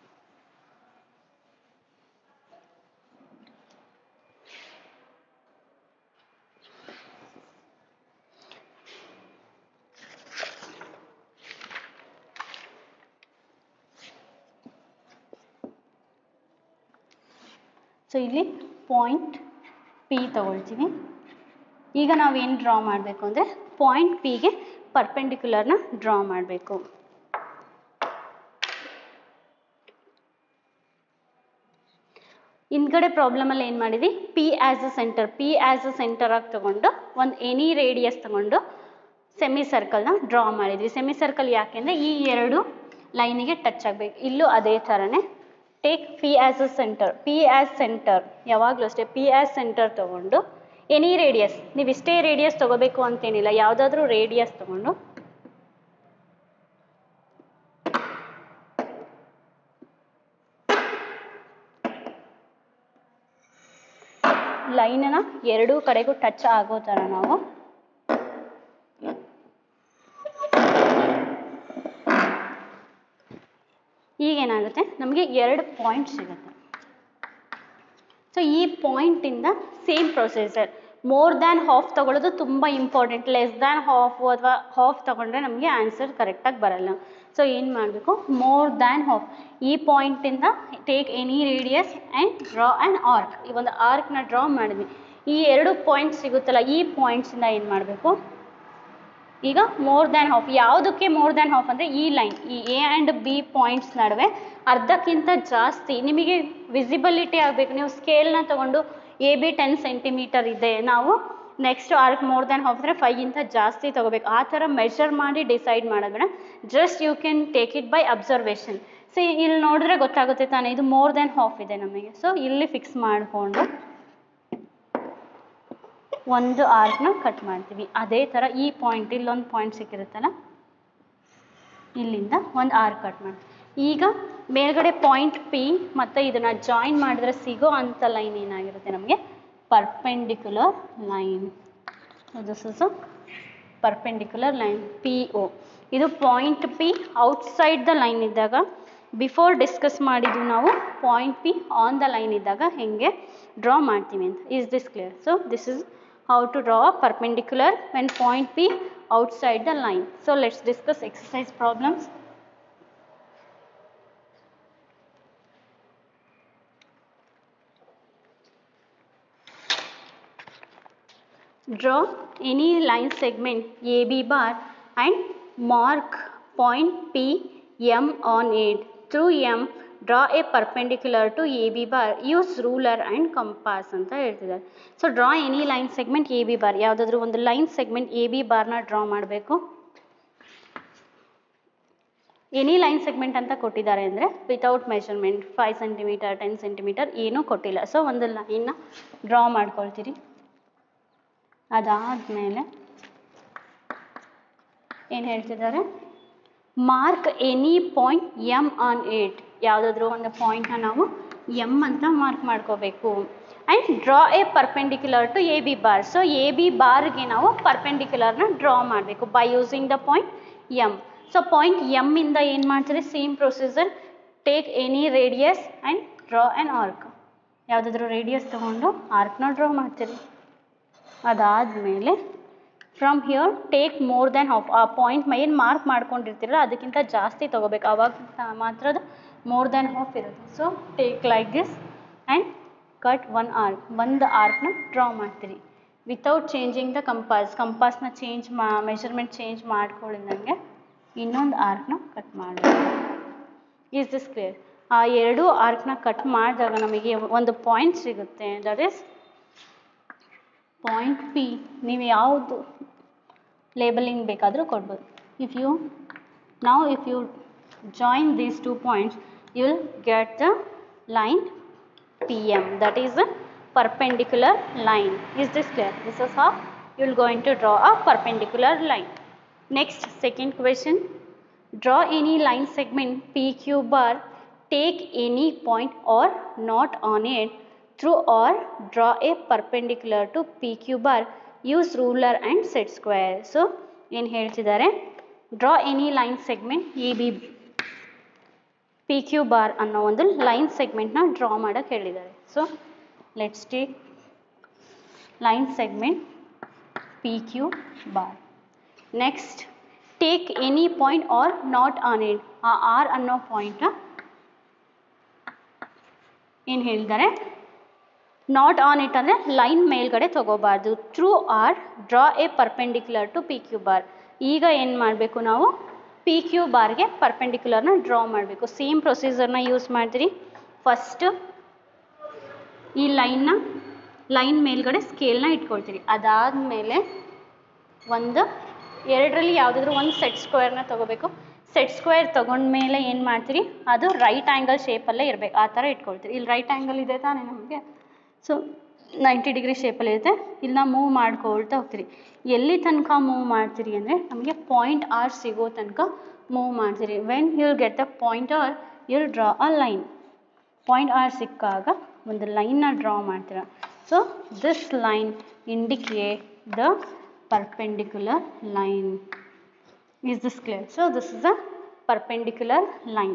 Speaker 2: ಸೊ ಇಲ್ಲಿ ಪಾಯಿಂಟ್ ಪಿ ತಗೊಳ್ತೀವಿ. ಈಗ ನಾವೇನು ಡ್ರಾ ಮಾಡಬೇಕು ಅಂದರೆ ಪಾಯಿಂಟ್ ಪಿಗೆ ಪರ್ಪೆಂಡಿಕ್ಯುಲರ್ನ ಡ್ರಾ ಮಾಡಬೇಕು. ಹಿಂದ್ಗಡೆ ಪ್ರಾಬ್ಲಮಲ್ಲಿ ಏನು ಮಾಡಿದ್ವಿ, P as a centre, P as a centre ಆಗಿ ತೊಗೊಂಡು ಒಂದು ಎನಿ ರೇಡಿಯಸ್ ತೊಗೊಂಡು ಸೆಮಿ ಸರ್ಕಲ್ನ ಡ್ರಾ ಮಾಡಿದ್ವಿ. ಸೆಮಿ ಸರ್ಕಲ್ ಯಾಕೆಂದರೆ ಈ ಎರಡು ಲೈನಿಗೆ ಟಚ್ ಆಗಬೇಕು. ಇಲ್ಲೂ ಅದೇ ಥರನೇ take P as a centre, P as centre ಯಾವಾಗಲೂ ಅಷ್ಟೇ ಪಿ ಆ್ಯಸ್ ಸೆಂಟರ್ ತೊಗೊಂಡು ಎನಿ ರೇಡಿಯಸ್, ನೀವು ಇಷ್ಟೇ ರೇಡಿಯಸ್ ತೊಗೋಬೇಕು ಅಂತೇನಿಲ್ಲ, ಯಾವುದಾದ್ರೂ ರೇಡಿಯಸ್ ತೊಗೊಂಡು ಲೈನನ್ನ ಎರಡೂ ಕಡೆಗೂ ಟಚ್ ಆಗೋ ಥರ ನಾವು ಈಗೇನಾಗುತ್ತೆ, ನಮಗೆ 2 ಪಾಯಿಂಟ್ ಸಿಗುತ್ತೆ. ಸೊ ಈ ಪಾಯಿಂಟಿಂದ same procedure, more than half ತೊಗೊಳ್ಳೋದು ತುಂಬ ಇಂಪಾರ್ಟೆಂಟ್. ಲೆಸ್ ದ್ಯಾನ್ ಹಾಫ್ ಅಥವಾ ಹಾಫ್ ತೊಗೊಂಡ್ರೆ ನಮಗೆ ಆನ್ಸರ್ ಕರೆಕ್ಟಾಗಿ ಬರಲ್ಲ. ಸೊ ಏನು ಮಾಡಬೇಕು, ಮೋರ್ ದ್ಯಾನ್ ಹಾಫ್, ಈ ಪಾಯಿಂಟಿಂದ take any radius and draw an arc. ಈ ಒಂದು ಆರ್ಕ್ನ ಡ್ರಾ ಮಾಡಿದ್ವಿ. ಈ 2 ಪಾಯಿಂಟ್ ಸಿಗುತ್ತಲ್ಲ, ಈ ಪಾಯಿಂಟ್ಸಿಂದ ಏನು ಮಾಡಬೇಕು, ಈಗ ಮೋರ್ ದ್ಯಾನ್ ಹಾಫ್. ಯಾವುದಕ್ಕೆ ಮೋರ್ ದ್ಯಾನ್ ಹಾಫ್ ಅಂದರೆ ಈ ಲೈನ್, ಈ ಎ ಆ್ಯಂಡ್ ಬಿ ಪಾಯಿಂಟ್ಸ್ ನಡುವೆ ಅರ್ಧಕ್ಕಿಂತ ಜಾಸ್ತಿ ನಿಮಗೆ ವಿಸಿಬಿಲಿಟಿ ಆಗಬೇಕು. ನೀವು ಸ್ಕೇಲ್ನ ತೊಗೊಂಡು ಎ ಬಿ 10 ಸೆಂಟಿಮೀಟರ್ ಇದೆ, ನಾವು next arc more than half ಅಂದರೆ 5ಗಿಂತ ಜಾಸ್ತಿ ತೊಗೋಬೇಕು. ಆ ಥರ ಮೆಷರ್ ಮಾಡಿ ಡಿಸೈಡ್ ಮಾಡೋಬೇಡ, just you can take it by observation. So ಇಲ್ಲಿ ನೋಡಿದ್ರೆ ಗೊತ್ತಾಗುತ್ತೆ ತಾನೇ, ಇದು ಮೋರ್ ದ್ಯಾನ್ ಹಾಫ್ ಇದೆ ನಮಗೆ. ಸೊ ಇಲ್ಲಿ ಫಿಕ್ಸ್ ಮಾಡಿಕೊಂಡು ಒಂದು ಆರ್ಕ್ನ ಕಟ್ ಮಾಡ್ತೀವಿ. ಅದೇ ಥರ ಈ ಪಾಯಿಂಟ್, ಇಲ್ಲೊಂದು ಪಾಯಿಂಟ್ ಸಿಕ್ಕಿರುತ್ತಲ್ಲ, ಇಲ್ಲಿಂದ ಒಂದು ಆರ್ಕ್ ಕಟ್ ಮಾಡ್ತೀವಿ. ಈಗ ಮೇಲ್ಗಡೆ ಪಾಯಿಂಟ್ ಪಿ ಮತ್ತು ಇದನ್ನು ಜಾಯಿನ್ ಮಾಡಿದ್ರೆ ಸಿಗೋ ಅಂಥ ಲೈನ್ ಏನಾಗಿರುತ್ತೆ ನಮಗೆ, perpendicular line. This is a perpendicular line P O. ಇದು point P outside the line ಇದ್ದಾಗ, ಬಿಫೋರ್ ಡಿಸ್ಕಸ್ ಮಾಡಿದ್ದು ನಾವು point P on the line ಇದ್ದಾಗ ಹೆಂಗೆ ಡ್ರಾ ಮಾಡ್ತೀವಿ ಅಂತ. Is this clear? So this is how to draw a perpendicular when point P outside the line. So let's discuss exercise problems. Draw any line segment AB bar and mark point P M on it. Through M draw a perpendicular to A B bar, use ruler and compass ಅಂತ ಹೇಳ್ತಿದ್ದಾರೆ. So draw any line segment A B bar, ಯಾವುದಾದ್ರೂ ಒಂದು line segment A B ಬಾರ್ನ draw ಮಾಡಬೇಕು. Any line segment ಅಂತ ಕೊಟ್ಟಿದ್ದಾರೆ ಅಂದರೆ without measurement 5 centimetre 10 centimetre ಏನೂ ಕೊಟ್ಟಿಲ್ಲ. ಸೊ ಒಂದು ಲೈನ್ನ ಡ್ರಾ ಮಾಡ್ಕೊಳ್ತೀರಿ. ಅದಾದಮೇಲೆ ಏನು ಹೇಳ್ತಿದ್ದಾರೆ, mark any point M on it, ಯಾವುದಾದ್ರೂ ಒಂದು ಪಾಯಿಂಟ್ನ ನಾವು ಎಮ್ ಅಂತ ಮಾರ್ಕ್ ಮಾಡ್ಕೋಬೇಕು. And draw a perpendicular to A B bar. So A B ಬಾರ್ಗೆ ನಾವು ಪರ್ಪೆಂಡಿಕ್ಯುಲರ್ನ ಡ್ರಾ ಮಾಡಬೇಕು by using the point M. So point M ಇಂದ ಏನು ಮಾಡ್ತೀರಿ, same procedure, take any radius and draw an arc. ಯಾವುದಾದ್ರೂ ರೇಡಿಯಸ್ ತೊಗೊಂಡು ಆರ್ಕ್ನ ಡ್ರಾ ಮಾಡ್ತೀರಿ. ಅದಾದಮೇಲೆ from here take more than half, ಆ ಪಾಯಿಂಟ್ ಏನು ಮಾರ್ಕ್ ಮಾಡ್ಕೊಂಡಿರ್ತೀರಲ್ಲ ಅದಕ್ಕಿಂತ ಜಾಸ್ತಿ ತೊಗೋಬೇಕು, ಆವಾಗ ಮಾತ್ರ ಅದು ಮೋರ್ ದ್ಯಾನ್ ಹಾಫ್ ಇರುತ್ತೆ. So take like this and cut one arc, ಒಂದು ಆರ್ಕ್ನ ಡ್ರಾ ಮಾಡ್ತೀರಿ ವಿತೌಟ್ ಚೇಂಜಿಂಗ್ ದ ಕಂಪಾಸ್ನ ಚೇಂಜ್ ಮೆಷರ್ಮೆಂಟ್ ಚೇಂಜ್ ಮಾಡ್ಕೊಳ್ಳಿದಂಗೆ ಇನ್ನೊಂದು ಆರ್ಕ್ನ ಕಟ್ ಮಾಡಬೇಕು. Is this clear? ಆ ಎರಡೂ ಆರ್ಕ್ನ ಕಟ್ ಮಾಡಿದಾಗ ನಮಗೆ ಒಂದು ಪಾಯಿಂಟ್ ಸಿಗುತ್ತೆ, ದಟ್ ಈಸ್ ಪಾಯಿಂಟ್ ಪಿ. ನೀವು ಯಾವುದು ಲೇಬಲಿಂಗ್ ಬೇಕಾದರೂ ಕೊಡ್ಬೋದು. If you join these 2 points, you will get the line PM, that is a perpendicular line. Is this clear? This is how you will going to draw a perpendicular line. Next, second question, draw any line segment PQ bar, take any point or not on it, through or draw a perpendicular to PQ bar, use ruler and set square. So ಏನು ಹೇಳ್ತಿದ್ದಾರೆ, draw any line segment A B P Q bar ಅನ್ನೋ ಒಂದು line ಸೆಗ್ಮೆಂಟ್ನ draw ಮಾಡೋಕ್ಕೆ ಹೇಳಿದ್ದಾರೆ. So let's take line segment P Q bar. Next take any point R not on it, ಆ R ಅನ್ನೋ ಪಾಯಿಂಟ್ನ ಏನು ಹೇಳಿದ್ದಾರೆ, ನಾಟ್ ಆನ್ ಇಟ್ ಅಂದರೆ ಲೈನ್ ಮೇಲ್ಗಡೆ ತೊಗೋಬಾರ್ದು. Through R draw a perpendicular to P Q bar. ಈಗ ಏನು ಮಾಡಬೇಕು, ನಾವು ಪಿ ಕ್ಯೂ ಬಾರ್ಗೆ ಪರ್ಪೆಂಡಿಕ್ಯುಲರ್ನ ಡ್ರಾ ಮಾಡಬೇಕು. ಸೇಮ್ ಪ್ರೊಸೀಜರ್ನ ಯೂಸ್ ಮಾಡ್ತೀರಿ. ಫಸ್ಟ್ ಈ ಲೈನ್ ಮೇಲ್ಗಡೆ ಸ್ಕೇಲ್ನ ಇಟ್ಕೊಳ್ತೀರಿ. ಅದಾದಮೇಲೆ ಎರಡರಲ್ಲಿ ಯಾವುದಾದ್ರೂ ಒಂದು ಸೆಟ್ ಸ್ಕ್ವೇರ್ನ ತೊಗೋಬೇಕು. ಸೆಟ್ ಸ್ಕ್ವೇರ್ ತೊಗೊಂಡ್ಮೇಲೆ ಏನು ಮಾಡ್ತೀರಿ, ಅದು ರೈಟ್ ಆ್ಯಂಗಲ್ ಶೇಪಲ್ಲೇ ಇರಬೇಕು, ಆ ಥರ ಇಟ್ಕೊಳ್ತೀರಿ. ಇಲ್ಲಿ ರೈಟ್ ಆ್ಯಂಗಲ್ ಇದೆ ತಾನೇ ನಮಗೆ, ಸೊ 90 ಡಿಗ್ರಿ ಶೇಪಲ್ಲಿ ಇರುತ್ತೆ. ಇಲ್ಲಿ ನಾವು ಮೂವ್ ಮಾಡ್ಕೊಳ್ತಾ ಹೋಗ್ತೀರಿ. ಎಲ್ಲಿ ತನಕ ಮೂವ್ ಮಾಡ್ತೀರಿ ಅಂದರೆ ನಮಗೆ ಪಾಯಿಂಟ್ ಆರ್ ಸಿಗೋ ತನಕ ಮೂವ್ ಮಾಡ್ತೀರಿ. When you'll get the point R you'll draw a line. Point R ಸಿಕ್ಕಾಗ ಒಂದು ಲೈನ್ನ ಡ್ರಾ ಮಾಡ್ತೀರ. So this line indicate the perpendicular line. Is this clear? So this is a perpendicular line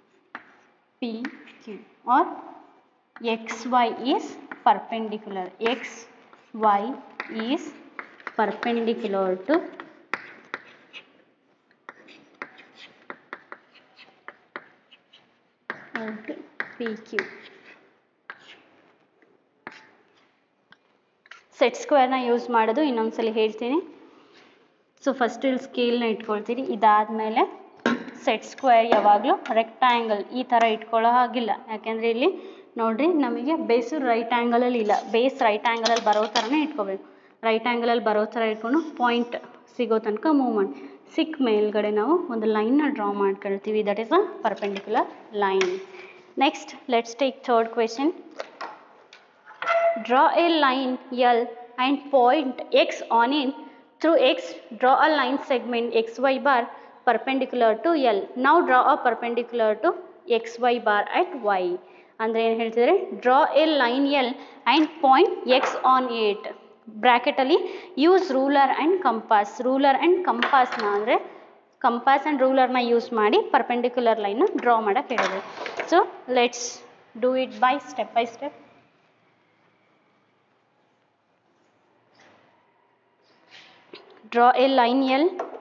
Speaker 2: PQ, or XY is perpendicular. XY is perpendicular to PQ. Set ಸ್ಕ್ವೇರ್ನ use ಮಾಡೋದು ಇನ್ನೊಂದ್ಸಲಿ ಹೇಳ್ತೀನಿ. So first ಇಲ್ಲಿ ಸ್ಕೇಲ್ನ ಇಟ್ಕೊಳ್ತೀರಿ. ಇದಾದಮೇಲೆ set square ಯಾವಾಗಲೂ rectangle ಈ ಥರ ಇಟ್ಕೊಳ್ಳೋ ಹಾಗಿಲ್ಲ. ಯಾಕೆಂದರೆ ಇಲ್ಲಿ ನೋಡಿರಿ, ನಮಗೆ ಬೇಸು ರೈಟ್ ಆ್ಯಂಗಲಲ್ಲಿ ಇಲ್ಲ, ಬೇಸ್ ರೈಟ್ ಆ್ಯಂಗಲಲ್ಲಿ ಬರೋ ಥರನೇ ಇಟ್ಕೋಬೇಕು. ರೈಟ್ ಆ್ಯಂಗಲಲ್ಲಿ ಬರೋ ಥರ ಇಟ್ಕೊಂಡು ಪಾಯಿಂಟ್ ಸಿಗೋ ತನಕ ಮೂವ್ ಮಾಡಿ, ಸಿಕ್ಕ ಮೇಲ್ಗಡೆ ನಾವು ಒಂದು ಲೈನ್ನ ಡ್ರಾ ಮಾಡ್ಕೊಳ್ತೀವಿ. That is a perpendicular line. Next let's take third question. Draw a line L and point X on it. Through X, draw a line segment XY bar perpendicular to L. Now draw a perpendicular to XY bar at Y. ಅಂದರೆ ಏನು ಹೇಳ್ತಿದ್ದಾರೆ, draw a line L and point X on it. ಬ್ರ್ಯಾಕೆಟಲ್ಲಿ use ruler and compass. Ruler and ಕಂಪಾಸ್ನ ಅಂದರೆ compass and ರೂಲರ್ನ use ಮಾಡಿ perpendicular ಲೈನ್ನ draw ಮಾಡೋಕ್ಕೆ ಹೇಳಿದೆ. So let's do it by step. Draw a line L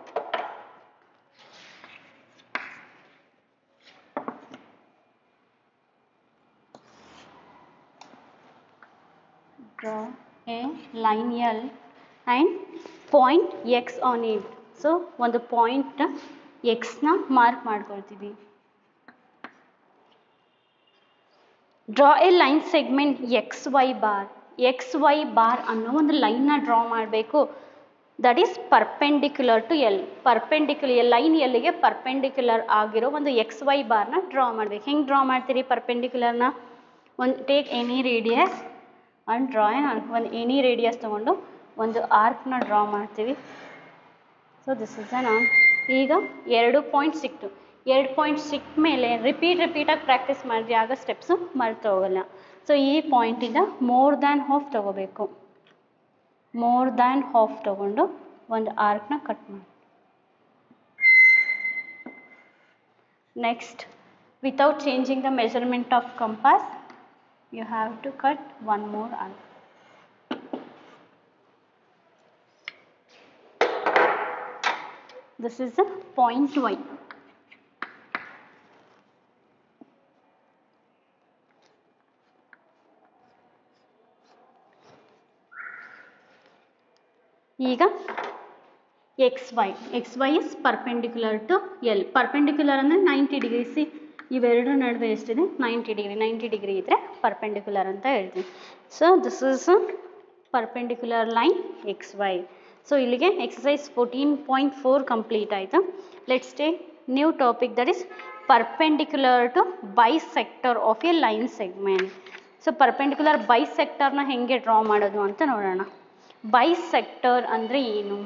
Speaker 2: and point X on it. So ಒಂದು point ಎಕ್ಸ್ನ ಮಾರ್ಕ್ ಮಾಡ್ಕೊಳ್ತೀವಿ. Draw a line segment XY bar. XY bar ಅನ್ನೋ ಒಂದು ಲೈನ್ನ ಡ್ರಾ ಮಾಡಬೇಕು. That is perpendicular to L. Perpendicular line ಎಲ್ಲಿಗೆ perpendicular ಆಗಿರೋ ಒಂದು XY ಬಾರ್ನ ಡ್ರಾ ಮಾಡಬೇಕು. ಹೆಂಗೆ ಡ್ರಾ ಮಾಡ್ತೀರಿ ಪರ್ಪೆಂಡಿಕ್ಯುಲರ್ನ? ಒಂದು take any radius and draw ಒಂದು ಎನಿ ರೇಡಿಯಸ್ ತೊಗೊಂಡು ಒಂದು ಆರ್ಕ್ನ ಡ್ರಾ ಮಾಡ್ತೀವಿ. So this is an arc. ಈಗ 2 ಪಾಯಿಂಟ್ ಸಿಕ್ತು. 2 ಪಾಯಿಂಟ್ ಸಿಕ್ಕ ಮೇಲೆ ರಿಪೀಟಾಗಿ ಪ್ರಾಕ್ಟೀಸ್ ಮಾಡಿದ್ರೆ ಆಗ ಸ್ಟೆಪ್ಸು ಮರೆತು ಹೋಗಲ್ಲ. ಸೊ ಈ ಪಾಯಿಂಟಿಂದ ಮೋರ್ ದ್ಯಾನ್ ಹಾಫ್ ತೊಗೋಬೇಕು. ಮೋರ್ ದ್ಯಾನ್ ಹಾಫ್ ತೊಗೊಂಡು ಒಂದು ಆರ್ಕ್ನ ಕಟ್ ಮಾಡಿ. Next, without changing the measurement of compass, you have to cut one more arc. This is a point Y. ಈಗ XY is perpendicular to L. Perpendicular ಅಂದರೆ 90 degree. C ಇವೆರಡರ ನಡುವೆ ಎಷ್ಟಿದೆ? 90 degree. 90 degree ಇದ್ದರೆ ಪರ್ಪೆಂಡಿಕ್ಯುಲರ್ ಅಂತ ಹೇಳ್ತೀವಿ. So this is perpendicular line XY. So ಇಲ್ಲಿಗೆ exercise 14.4 complete ಆಯಿತು. Let's take new topic, that is perpendicular to bisector of a line segment. So perpendicular ಬೈಸೆಕ್ಟರ್ನ ಹೆಂಗೆ ಡ್ರಾ ಮಾಡೋದು ಅಂತ ನೋಡೋಣ. ಬೈಸೆಕ್ಟರ್ ಅಂದರೆ ಏನು?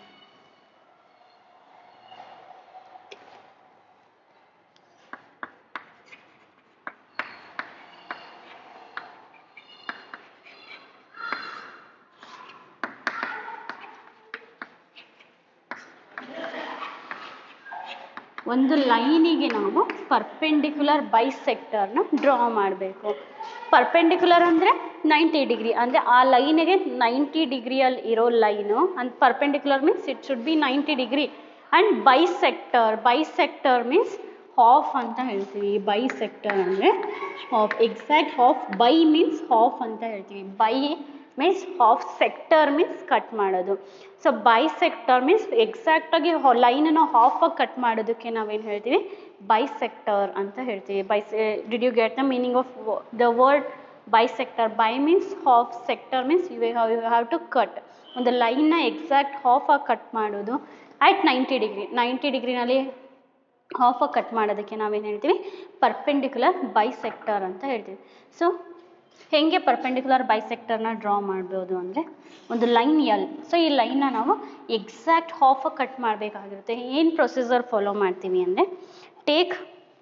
Speaker 2: ಒಂದು ಲೈನಿಗೆ ನಾವು ಪರ್ಪೆಂಡಿಕ್ಯುಲರ್ ಬೈಸೆಕ್ಟರ್ನ ಡ್ರಾ ಮಾಡಬೇಕು. ಪರ್ಪೆಂಡಿಕ್ಯುಲರ್ ಅಂದರೆ 90 ಡಿಗ್ರಿ, ಅಂದರೆ ಆ ಲೈನಿಗೆ 90 ಡಿಗ್ರಿಯಲ್ಲಿ ಇರೋ line and perpendicular means it should be 90 degree. And bisector means half ಅಂತ ಹೇಳ್ತೀವಿ. ಬೈಸೆಕ್ಟರ್ ಅಂದರೆ half, exact half. Bi means half ಅಂತ ಹೇಳ್ತೀವಿ. Bi means half, sector means cut ಮಾಡೋದು. ಸೊ ಬೈಸೆಕ್ಟರ್ ಮೀನ್ಸ್ ಎಕ್ಸಾಕ್ಟಾಗಿ ಲೈನನ್ನು ಹಾಫಾಗಿ ಕಟ್ ಮಾಡೋದಕ್ಕೆ ನಾವೇನು ಹೇಳ್ತೀವಿ? ಬೈಸೆಕ್ಟರ್ ಅಂತ ಹೇಳ್ತೀವಿ. Did you get the meaning of the word bisector. Bi means half, sector means you have to cut. ಒಂದು ಲೈನ್ನ ಎಕ್ಸಾಕ್ಟ್ ಹಾಫಾಗಿ ಕಟ್ ಮಾಡೋದು ಅಟ್ 90 ಡಿಗ್ರಿ. 90 ಡಿಗ್ರಿನಲ್ಲಿ ಹಾಫಾಗಿ ಕಟ್ ಮಾಡೋದಕ್ಕೆ ನಾವೇನು ಹೇಳ್ತೀವಿ, ಪರ್ಪೆಂಡಿಕ್ಯುಲರ್ ಬೈಸೆಕ್ಟರ್ ಅಂತ ಹೇಳ್ತೀವಿ. ಸೊ ಹೇಗೆ ಪರ್ಪೆಂಡಿಕ್ಯುಲರ್ ಬೈಸೆಕ್ಟರ್ನ ಡ್ರಾ ಮಾಡ್ಬೋದು ಅಂದರೆ, ಒಂದು ಲೈನ್ ಎಲ್. ಸೊ ಈ ಲೈನ್ನ ನಾವು ಎಕ್ಸಾಕ್ಟ್ ಹಾಫಾಗಿ ಕಟ್ ಮಾಡಬೇಕಾಗಿರುತ್ತೆ. ಏನು ಪ್ರೊಸೀಜರ್ ಫಾಲೋ ಮಾಡ್ತೀವಿ ಅಂದರೆ, take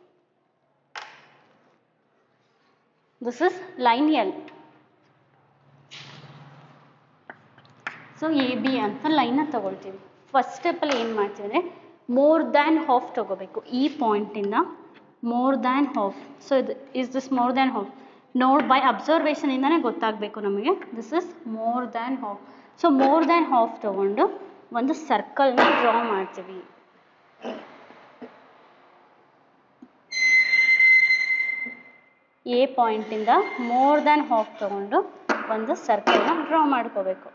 Speaker 2: this is line L. So A B ಅಂತ ಲೈನ್ನ ತಗೊಳ್ತೀವಿ. ಫಸ್ಟ್ ಸ್ಟೆಪ್ಪಲ್ಲಿ ಏನು ಮಾಡ್ತೀವಿ ಅಂದರೆ, ಮೋರ್ ದ್ಯಾನ್ ಹಾಫ್ ತಗೋಬೇಕು. ಈ ಪಾಯಿಂಟಿಂದ ಮೋರ್ ದ್ಯಾನ್ ಹಾಫ್. ಸೊ ಇದು is this more than half. ನೋಡ್ ಬೈ ಅಬ್ಸರ್ವೇಷನಿಂದನೇ ಗೊತ್ತಾಗಬೇಕು ನಮಗೆ. This is more than half. So more than half ತಗೊಂಡು ಒಂದು ಸರ್ಕಲ್ನ ಡ್ರಾ ಮಾಡ್ತೀವಿ. ಎ ಪಾಯಿಂಟಿಂದ ಮೋರ್ ದ್ಯಾನ್ ಹಾಫ್ ತಗೊಂಡು ಒಂದು ಸರ್ಕಲ್ನ ಡ್ರಾ ಮಾಡ್ಕೋಬೇಕು.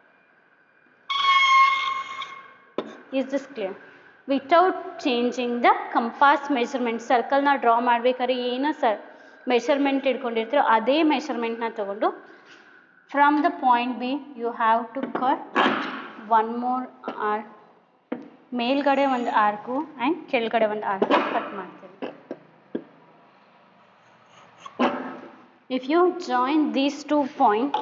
Speaker 2: Is this clear? Without changing the compass measurement. ಸರ್ಕಲ್ನ ಡ್ರಾ ಮಾಡ್ಬೇಕಾದ್ರೆ ಏನು ಮೆಷರ್ಮೆಂಟ್ ಇಟ್ಕೊಂಡಿರ್ತೀರೋ ಅದೇ ಮೆಷರ್ಮೆಂಟ್ನ ತಗೊಂಡು from the point B you have to cut one more arc. ಮೇಲ್ಗಡೆ ಒಂದು ಆರ್ಕು ಆ್ಯಂಡ್ ಕೆಳಗಡೆ ಒಂದು ಆರ್ಕು ಕಟ್ ಮಾಡ್ತೀವಿ. If you join these 2 points,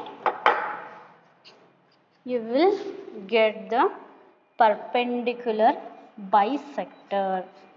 Speaker 2: you will get the perpendicular bisector.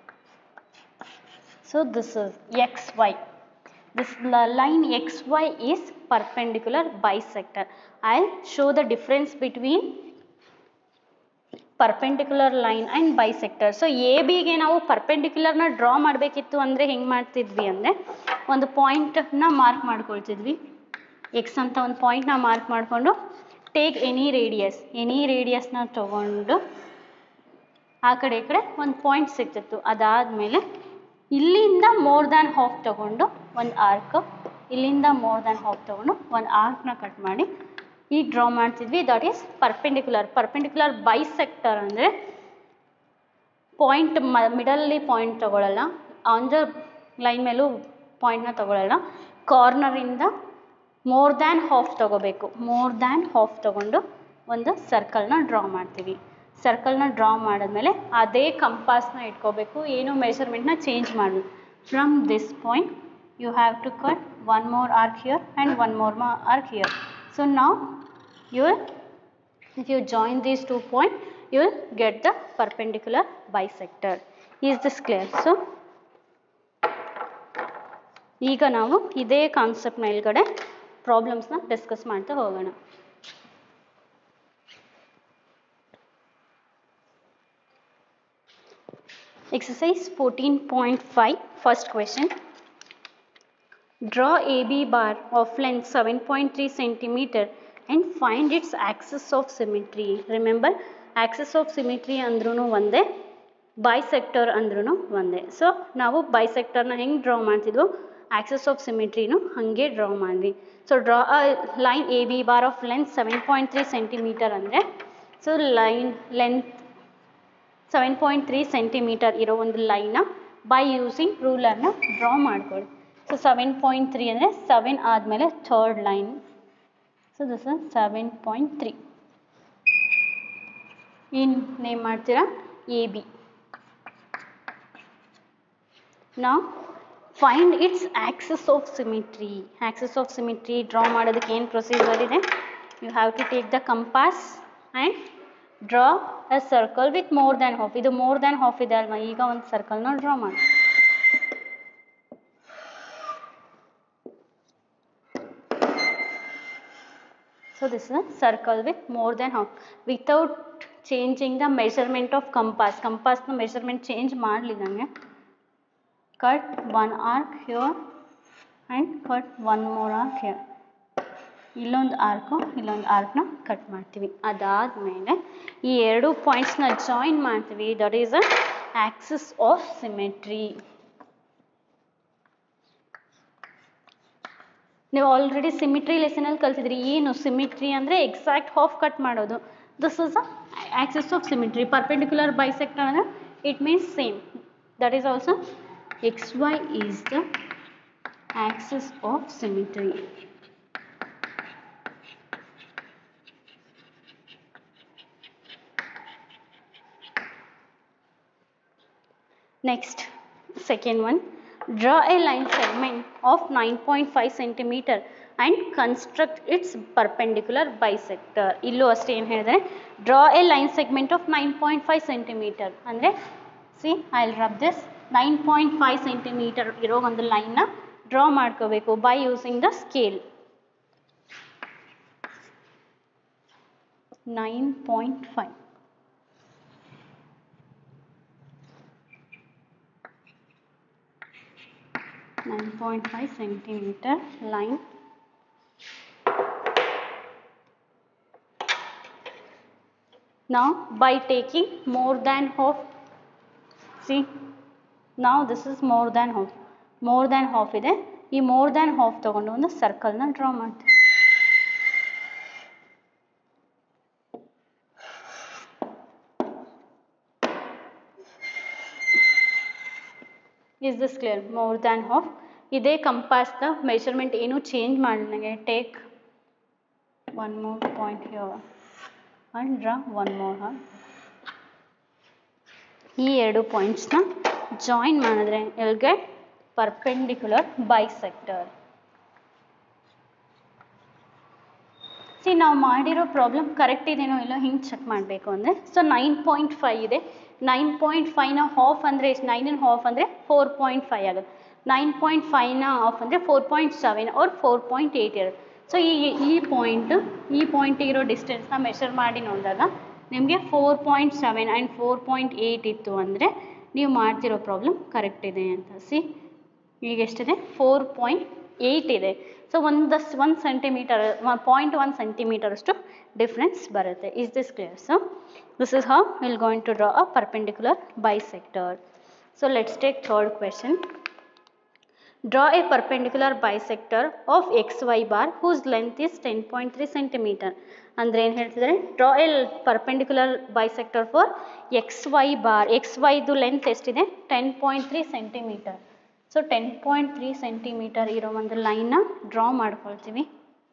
Speaker 2: So this is XY. This line XY is perpendicular bisector. I'll show the difference between perpendicular line and bisector. So A ಬಿಗೆ ನಾವು ಪರ್ಪೆಂಡಿಕ್ಯುಲರ್ನ draw ಮಾಡಬೇಕಿತ್ತು ಅಂದರೆ ಹೆಂಗೆ ಮಾಡ್ತಿದ್ವಿ ಅಂದರೆ, ಒಂದು ಪಾಯಿಂಟನ್ನ mark ಮಾಡ್ಕೊಳ್ತಿದ್ವಿ. X ಅಂತ ಒಂದು ಪಾಯಿಂಟ್ನ ಮಾರ್ಕ್ ಮಾಡಿಕೊಂಡು ಟೇಕ್ ಎನಿ ರೇಡಿಯಸ್ನ ತೊಗೊಂಡು ಆ ಕಡೆ ಈ ಕಡೆ ಒಂದು ಪಾಯಿಂಟ್ ಸಿಗ್ತಿತ್ತು. ಅದಾದಮೇಲೆ ಇಲ್ಲಿಂದ ಮೋರ್ ದ್ಯಾನ್ ಹಾಫ್ ತೊಗೊಂಡು ಒಂದು ಆರ್ಕ್, ಇಲ್ಲಿಂದ ಮೋರ್ ದ್ಯಾನ್ ಹಾಫ್ ತೊಗೊಂಡು ಒಂದು ಆರ್ಕ್ನ ಕಟ್ ಮಾಡಿ ಈಗ ಡ್ರಾ ಮಾಡ್ತಿದ್ವಿ. That is perpendicular. Perpendicular bisector ಅಂದರೆ ಪಾಯಿಂಟ್ ಮಿಡಲ್ಲಿ ಪಾಯಿಂಟ್ ತೊಗೊಳ್ಳಲ್ಲ, ಆನ್ ದ ಲೈನ್ ಮೇಲೂ ಪಾಯಿಂಟ್ನ ತೊಗೊಳ್ಳಲ್ಲ. ಕಾರ್ನರಿಂದ ಮೋರ್ ದ್ಯಾನ್ ಹಾಫ್ ತೊಗೋಬೇಕು. ಮೋರ್ ದ್ಯಾನ್ ಹಾಫ್ ತೊಗೊಂಡು ಒಂದು ಸರ್ಕಲ್ನ ಡ್ರಾ ಮಾಡ್ತೀವಿ. ಸರ್ಕಲ್ನ ಡ್ರಾ ಮಾಡಿದ್ಮೇಲೆ ಅದೇ ಕಂಪಾಸ್ನ ಇಟ್ಕೋಬೇಕು. ಏನು ಮೆಷರ್ಮೆಂಟ್ನ ಚೇಂಜ್ ಮಾಡಬೇಕು. From this point you have to cut one more arc here and one more arc here. So now if you join these 2 points, you will get the perpendicular bisector. Is this clear? So ಈಗ ನಾವು ಇದೇ concept ಮೇಲ್ಗಡೆ ಪ್ರಾಬ್ಲಮ್ಸ್ನ discuss ಮಾಡ್ತಾ ಹೋಗೋಣ. Exercise 14.5, first question. Draw AB bar of length 7.3 cm and find its axis of symmetry. Remember, axis of symmetry ಅಂದ್ರೂ ಒಂದೇ, bisector ಅಂದ್ರೂ ಒಂದೇ. ಸೊ ನಾವು ಬೈಸೆಕ್ಟರ್ನ ಹೆಂಗೆ ಡ್ರಾ ಮಾಡ್ತಿದ್ವೋ axis of symmetryನೂ ಹಾಗೆ ಡ್ರಾ ಮಾಡಿದ್ವಿ. So draw line A B bar of length 7.3 cm ಅಂದರೆ, ಸೊ ಲೈನ್ ಲೆಂತ್ 7.3 cm ಇರೋ ಒಂದು ಲೈನ್ನ ಬೈ ಯೂಸಿಂಗ್ ರೂಲರ್ನ ಡ್ರಾ ಮಾಡ್ಕೊಳ್ಳಿ. ಸೊ 7.3 ಅಂದರೆ 7 ಆದಮೇಲೆ third line. So this is 7.3. ಏನು ನೇಮ್ ಮಾಡ್ತೀರಾ? A B. ನಾವು find its axis of symmetry. Axis of symmetry draw ಮಾಡೋದಕ್ಕೆ ಏನು ಪ್ರೊಸೀಜರ್ ಇದೆ? You have to take the compass and draw a circle with more than half. ಇದು more than half ಇದೆ ಅಲ್ವಾ, ಈಗ ಒಂದು ಸರ್ಕಲ್ನ ಡ್ರಾ ಮಾಡಿ. So this is a circle with more than half. Without changing the measurement of compass. Compass na measurement change ಮಾಡಲಿದಂಗೆ cut one arc here and cut one more arc here. ಇಲ್ಲೊಂದು arc ಇಲ್ಲೊಂದು ಆರ್ಕ್ನ cut ಮಾಡ್ತೀವಿ. ಅದಾದಮೇಲೆ ಈ ಎರಡು ಪಾಯಿಂಟ್ಸ್ನ join ಮಾಡ್ತೀವಿ. That is a axis of symmetry. ನೀವು ಆಲ್ರೆಡಿ ಸಿಮಿಟ್ರಿ ಲೆಸನಲ್ಲಿ ಕಲ್ತಿದ್ರಿ. ಏನು ಸಿಮಿಟ್ರಿ ಅಂದರೆ ಎಕ್ಸಾಕ್ಟ್ ಹಾಫ್ ಕಟ್ ಮಾಡೋದು. This is a axis of symmetry. Perpendicular bisector ಅಂದರೆ it means same. That is also XY is the axis of symmetry. Next, second one, draw a line segment of 9.5 centimeter and construct its perpendicular bisector. ಇಲ್ಲೂ ಅಷ್ಟೇ ಏನು ಹೇಳಿದರೆ draw a line segment of 9.5 centimeter ಅಂದರೆ see I'll rub this 9.5 centimeter ಇರೋ ಒಂದು ಲೈನ್ನ draw ಮಾಡ್ಕೋಬೇಕು by using the scale. 9.5 centimeter line. Now by taking more than half, see now this is more than half ಇದೆ. ಈ more than half ತಗೊಂಡು ಒಂದು circle ನ ಡ್ರಾ ಮಾಡ್ತೀವಿ. Is this clear? More than half. ಇದೇ compass the measurement ಏನು change ಮಾಡಲಿಲ್ಲ. Take one more point here and draw one more. ಈ ಎರಡು ಪಾಯಿಂಟ್ಸ್ನ ಜಾಯಿನ್ ಮಾಡಿದ್ರೆ you'll get perpendicular bisector. C ನಾವು ಮಾಡಿರೋ ಪ್ರಾಬ್ಲಮ್ ಕರೆಕ್ಟ್ ಇದೆನೋ ಇಲ್ಲೋ ಹಿಂಗೆ ಚೆಕ್ ಮಾಡಬೇಕು ಅಂದರೆ ಸೊ 9.5 ಇದೆ. 9.5ನ ಹಾಫ್ ಅಂದರೆ ಎಷ್ಟು? 9ನ ಹಾಫ್ ಅಂದರೆ 4.5 ಆಗುತ್ತೆ. 9.5ನ ಹಾಫ್ ಅಂದರೆ 4.7 or 4.8 ಇರುತ್ತೆ. ಸೊ ಈ ಪಾಯಿಂಟ್ ಇರೋ ಡಿಸ್ಟೆನ್ಸ್ನ ಮೆಷರ್ ಮಾಡಿ ನೋಡಿದಾಗ ನಿಮಗೆ 4.7 ಆ್ಯಂಡ್ 4.8 ಇತ್ತು ಅಂದರೆ ನೀವು ಮಾಡ್ತಿರೋ ಪ್ರಾಬ್ಲಮ್ ಕರೆಕ್ಟ್ ಇದೆ ಅಂತ. ಸಿ ಈಗ ಎಷ್ಟಿದೆ? 4.8 ಇದೆ. ಸೊ ಒಂದು ಸೆಂಟಿಮೀಟರ್ 0.1 ಸೆಂಟಿಮೀಟರ್ ಅಷ್ಟು ಡಿಫ್ರೆನ್ಸ್ ಬರುತ್ತೆ. Is this clear? So this is how will going to draw a perpendicular bisector. So let's take third question. Draw a perpendicular bisector of xy bar whose length is 10.3 centimeter. ಅಂದರೆ ಏನು ಹೇಳ್ತಿದ್ದಾರೆ? Draw a perpendicular bisector for XY bar. XYದು length ಎಷ್ಟಿದೆ? 10.3 centimetre. So 10.3 centimetre ಇರೋ ಒಂದು ಲೈನ್ನ draw ಮಾಡ್ಕೊಳ್ತೀವಿ.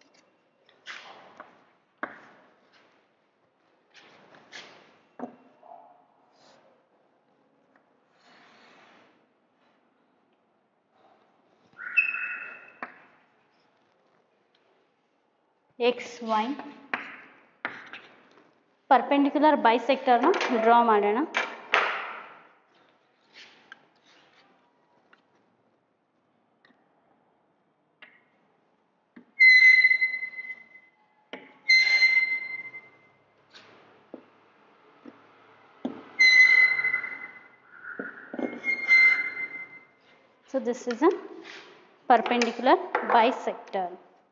Speaker 2: XY perpendicular ಬೈಸೆಕ್ಟರ್ನ ಡ್ರಾ ಮಾಡೋಣ. So this is a perpendicular bisector.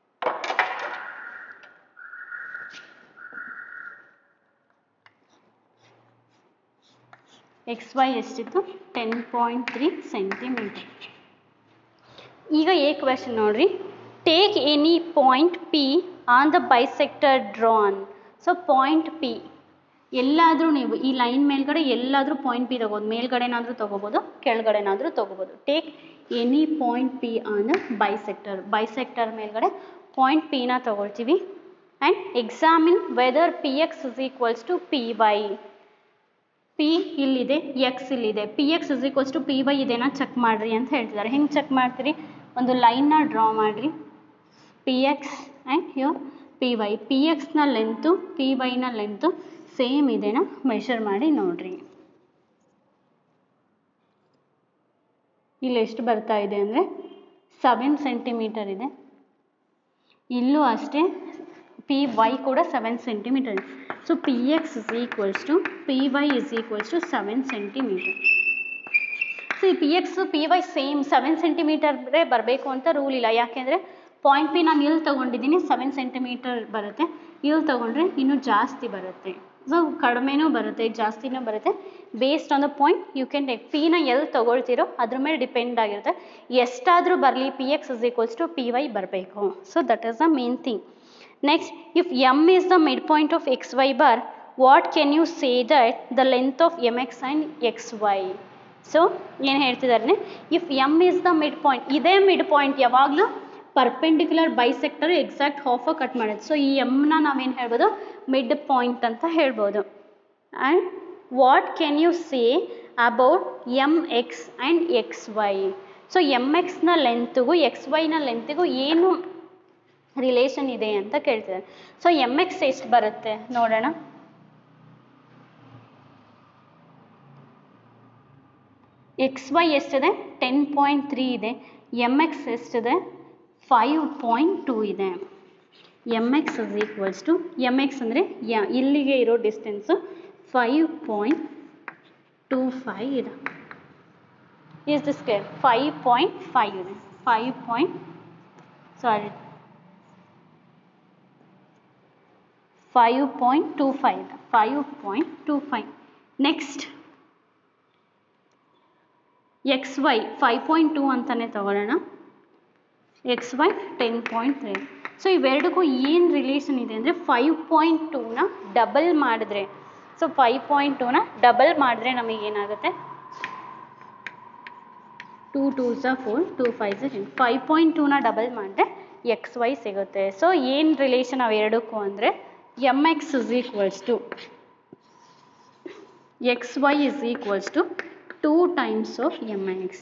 Speaker 2: XY ಎಷ್ಟಿತ್ತು? 10.3 ಸೆಂಟಿಮೀಟರ್. ಈಗ ಎ ಕ್ವೆಶನ್ ನೋಡ್ರಿ. Take any point P on the bisector drawn. So point P ಎಲ್ಲಾದರೂ ನೀವು ಈ ಲೈನ್ ಮೇಲ್ಗಡೆ ಎಲ್ಲಾದರೂ ಪಾಯಿಂಟ್ P ತಗೋಬೋದು. ಮೇಲ್ಗಡೆನಾದರೂ ತೊಗೋಬೋದು, ಕೆಳಗಡೆನಾದರೂ ತೊಗೋಬೋದು. Take any point P on bisector. Bisector ಮೇಲ್ಗಡೆ ಪಾಯಿಂಟ್ Pನ ತೊಗೊಳ್ತೀವಿ. And examine whether PX is equals to PY. P ಇಲ್ಲಿದೆ, X ಇಲ್ಲಿದೆ. PX is equals to PY ಇದೇನಾ ಚೆಕ್ ಮಾಡಿರಿ ಅಂತ ಹೇಳ್ತಿದ್ದಾರೆ. ಹೆಂಗೆ ಚೆಕ್ ಮಾಡ್ತೀರಿ? ಒಂದು ಲೈನ್ನ ಡ್ರಾ ಮಾಡಿರಿ. PX and here PY. PXನ ಲೆಂತು PYನ ಲೆಂತು ಸೇಮ್ ಇದೆನಾ ಮೆಷರ್ ಮಾಡಿ ನೋಡ್ರಿ. ಇಲ್ಲಿ ಎಷ್ಟು ಬರ್ತಾ ಇದೆ ಅಂದರೆ 7 ಸೆಂಟಿಮೀಟರ್ ಇದೆ. ಇಲ್ಲೂ ಅಷ್ಟೇ PY ಕೂಡ 7 ಸೆಂಟಿಮೀಟರ್ ಇದೆ. So PX is equals to PY is equals to 7 centimetre. So ಈ PX PY ಸೇಮ್ 7 ಸೆಂಟಿಮೀಟರ್ಗೆ ಬರಬೇಕು ಅಂತ ರೂಲ್ ಇಲ್ಲ. ಯಾಕೆಂದರೆ ಪಾಯಿಂಟ್ P ನಾನು ಇಲ್ಲಿ ತೊಗೊಂಡಿದ್ದೀನಿ 7 ಸೆಂಟಿಮೀಟರ್ ಬರುತ್ತೆ. ಇಲ್ಲಿ ತೊಗೊಂಡ್ರೆ ಇನ್ನೂ ಜಾಸ್ತಿ ಬರುತ್ತೆ. ಸೊ ಕಡಿಮೆನೂ ಬರುತ್ತೆ, ಜಾಸ್ತಿನೂ ಬರುತ್ತೆ. Based on the point you can take. Pನ ಎಲ್ಲಿ ತೊಗೊಳ್ತಿರೋ ಅದ್ರ ಮೇಲೆ ಡಿಪೆಂಡ್ ಆಗಿರುತ್ತೆ. ಎಷ್ಟಾದರೂ ಬರಲಿ PX is equals to PY ಬರಬೇಕು. So that is the main thing. Next, if M is the midpoint of XY bar, what can you say that the length of MX and XY? So, ಏನು ಹೇಳ್ತಿದ್ದಾರೆ? If M is the midpoint, ಇದೇ midpoint ಯಾವಾಗಲೂ perpendicular bisector exact half cut ಮಾಡೋದು. So ಈ ಎಮ್ನ ನಾವೇನು ಹೇಳ್ಬೋದು? Midpoint ಅಂತ ಹೇಳ್ಬೋದು. And what can you say about M X and X Y. So M ಎಕ್ಸ್ನ ಲೆಂತ್ಗೂ ಎಕ್ಸ್ ವೈನ ಲೆಂತ್ಗೂ ಏನು ರಿಲೇಷನ್ ಇದೆ ಅಂತ ಕೇಳ್ತಿದ್ದಾರೆ. ಸೊ ಎಮ್ ಎಕ್ಸ್ ಎಷ್ಟು ಬರುತ್ತೆ ನೋಡೋಣ. ಎಕ್ಸ್ ವೈ ಎಷ್ಟಿದೆ 10.3 ಇದೆ. ಎಮ್ ಎಕ್ಸ್ ಎಷ್ಟಿದೆ 5.2 ಇದೆ. M X is equals to M X ಅಂದರೆ ಇಲ್ಲಿಗೆ ಇರೋ ಡಿಸ್ಟೆನ್ಸು 5.25 ಇದೆ. ಈಸ್ ದ ಸ್ಕ್ವೇರ್ 5.5 ಇದೆ. 5.25 ಇದೆ. 5.25. ನೆಕ್ಸ್ಟ್ ಎಕ್ಸ್ ವೈ 5.2 ಅಂತಲೇ ತಗೊಳ್ಳೋಣ. X Y 10.3. ಸೊ ಇವೆರಡಕ್ಕೂ ಏನು ರಿಲೇಷನ್ ಇದೆ ಅಂದರೆ 5.2ನ ಡಬಲ್ ಮಾಡಿದ್ರೆ, ಸೊ 5.2ನ ಡಬಲ್ ಮಾಡಿದ್ರೆ ನಮಗೇನಾಗುತ್ತೆ 2 2s 4 2 5s 10. 5.2ನ ಡಬಲ್ ಮಾಡಿದ್ರೆ ಎಕ್ಸ್ ವೈ ಸಿಗುತ್ತೆ. ಸೊ ಏನು ರಿಲೇಷನ್ ಅವೆರಡಕ್ಕೂ ಅಂದರೆ M X is equals to X Y is equals to 2 times of M X.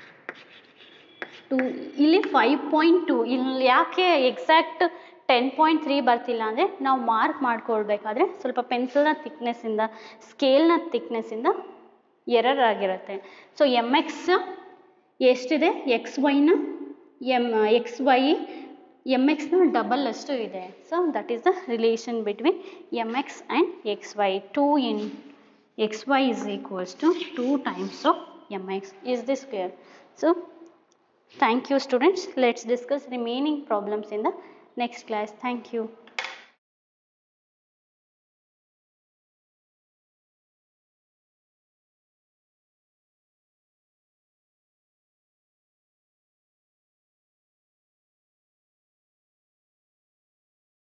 Speaker 2: ಇಲ್ಲಿ 5.2 ಇಲ್ಲಿ ಯಾಕೆ ಎಕ್ಸಾಕ್ಟ್ 10.3 ಬರ್ತಿಲ್ಲ ಅಂದರೆ ನಾವು ಮಾರ್ಕ್ ಮಾಡ್ಕೊಳ್ಬೇಕಾದ್ರೆ ಸ್ವಲ್ಪ ಪೆನ್ಸಿಲ್ನ ಥಿಕ್ನೆಸ್ಸಿಂದ ಸ್ಕೇಲ್ನ ಥಿಕ್ನೆಸ್ಸಿಂದ ಎರರ್ ಆಗಿರುತ್ತೆ. ಸೊ ಎಮ್ ಎಕ್ಸ್ ಎಷ್ಟಿದೆ ಎಕ್ಸ್ ವೈನ ಎಕ್ಸ್ ವೈ ಎಮ್ ಎಕ್ಸ್ನ ಡಬಲ್ ಅಷ್ಟು ಇದೆ. So that is the relation between M X and X Y. 2 in xy is equals to 2 times of mx is this clear? So thank you students. Let's discuss remaining problems in the next class. Thank you.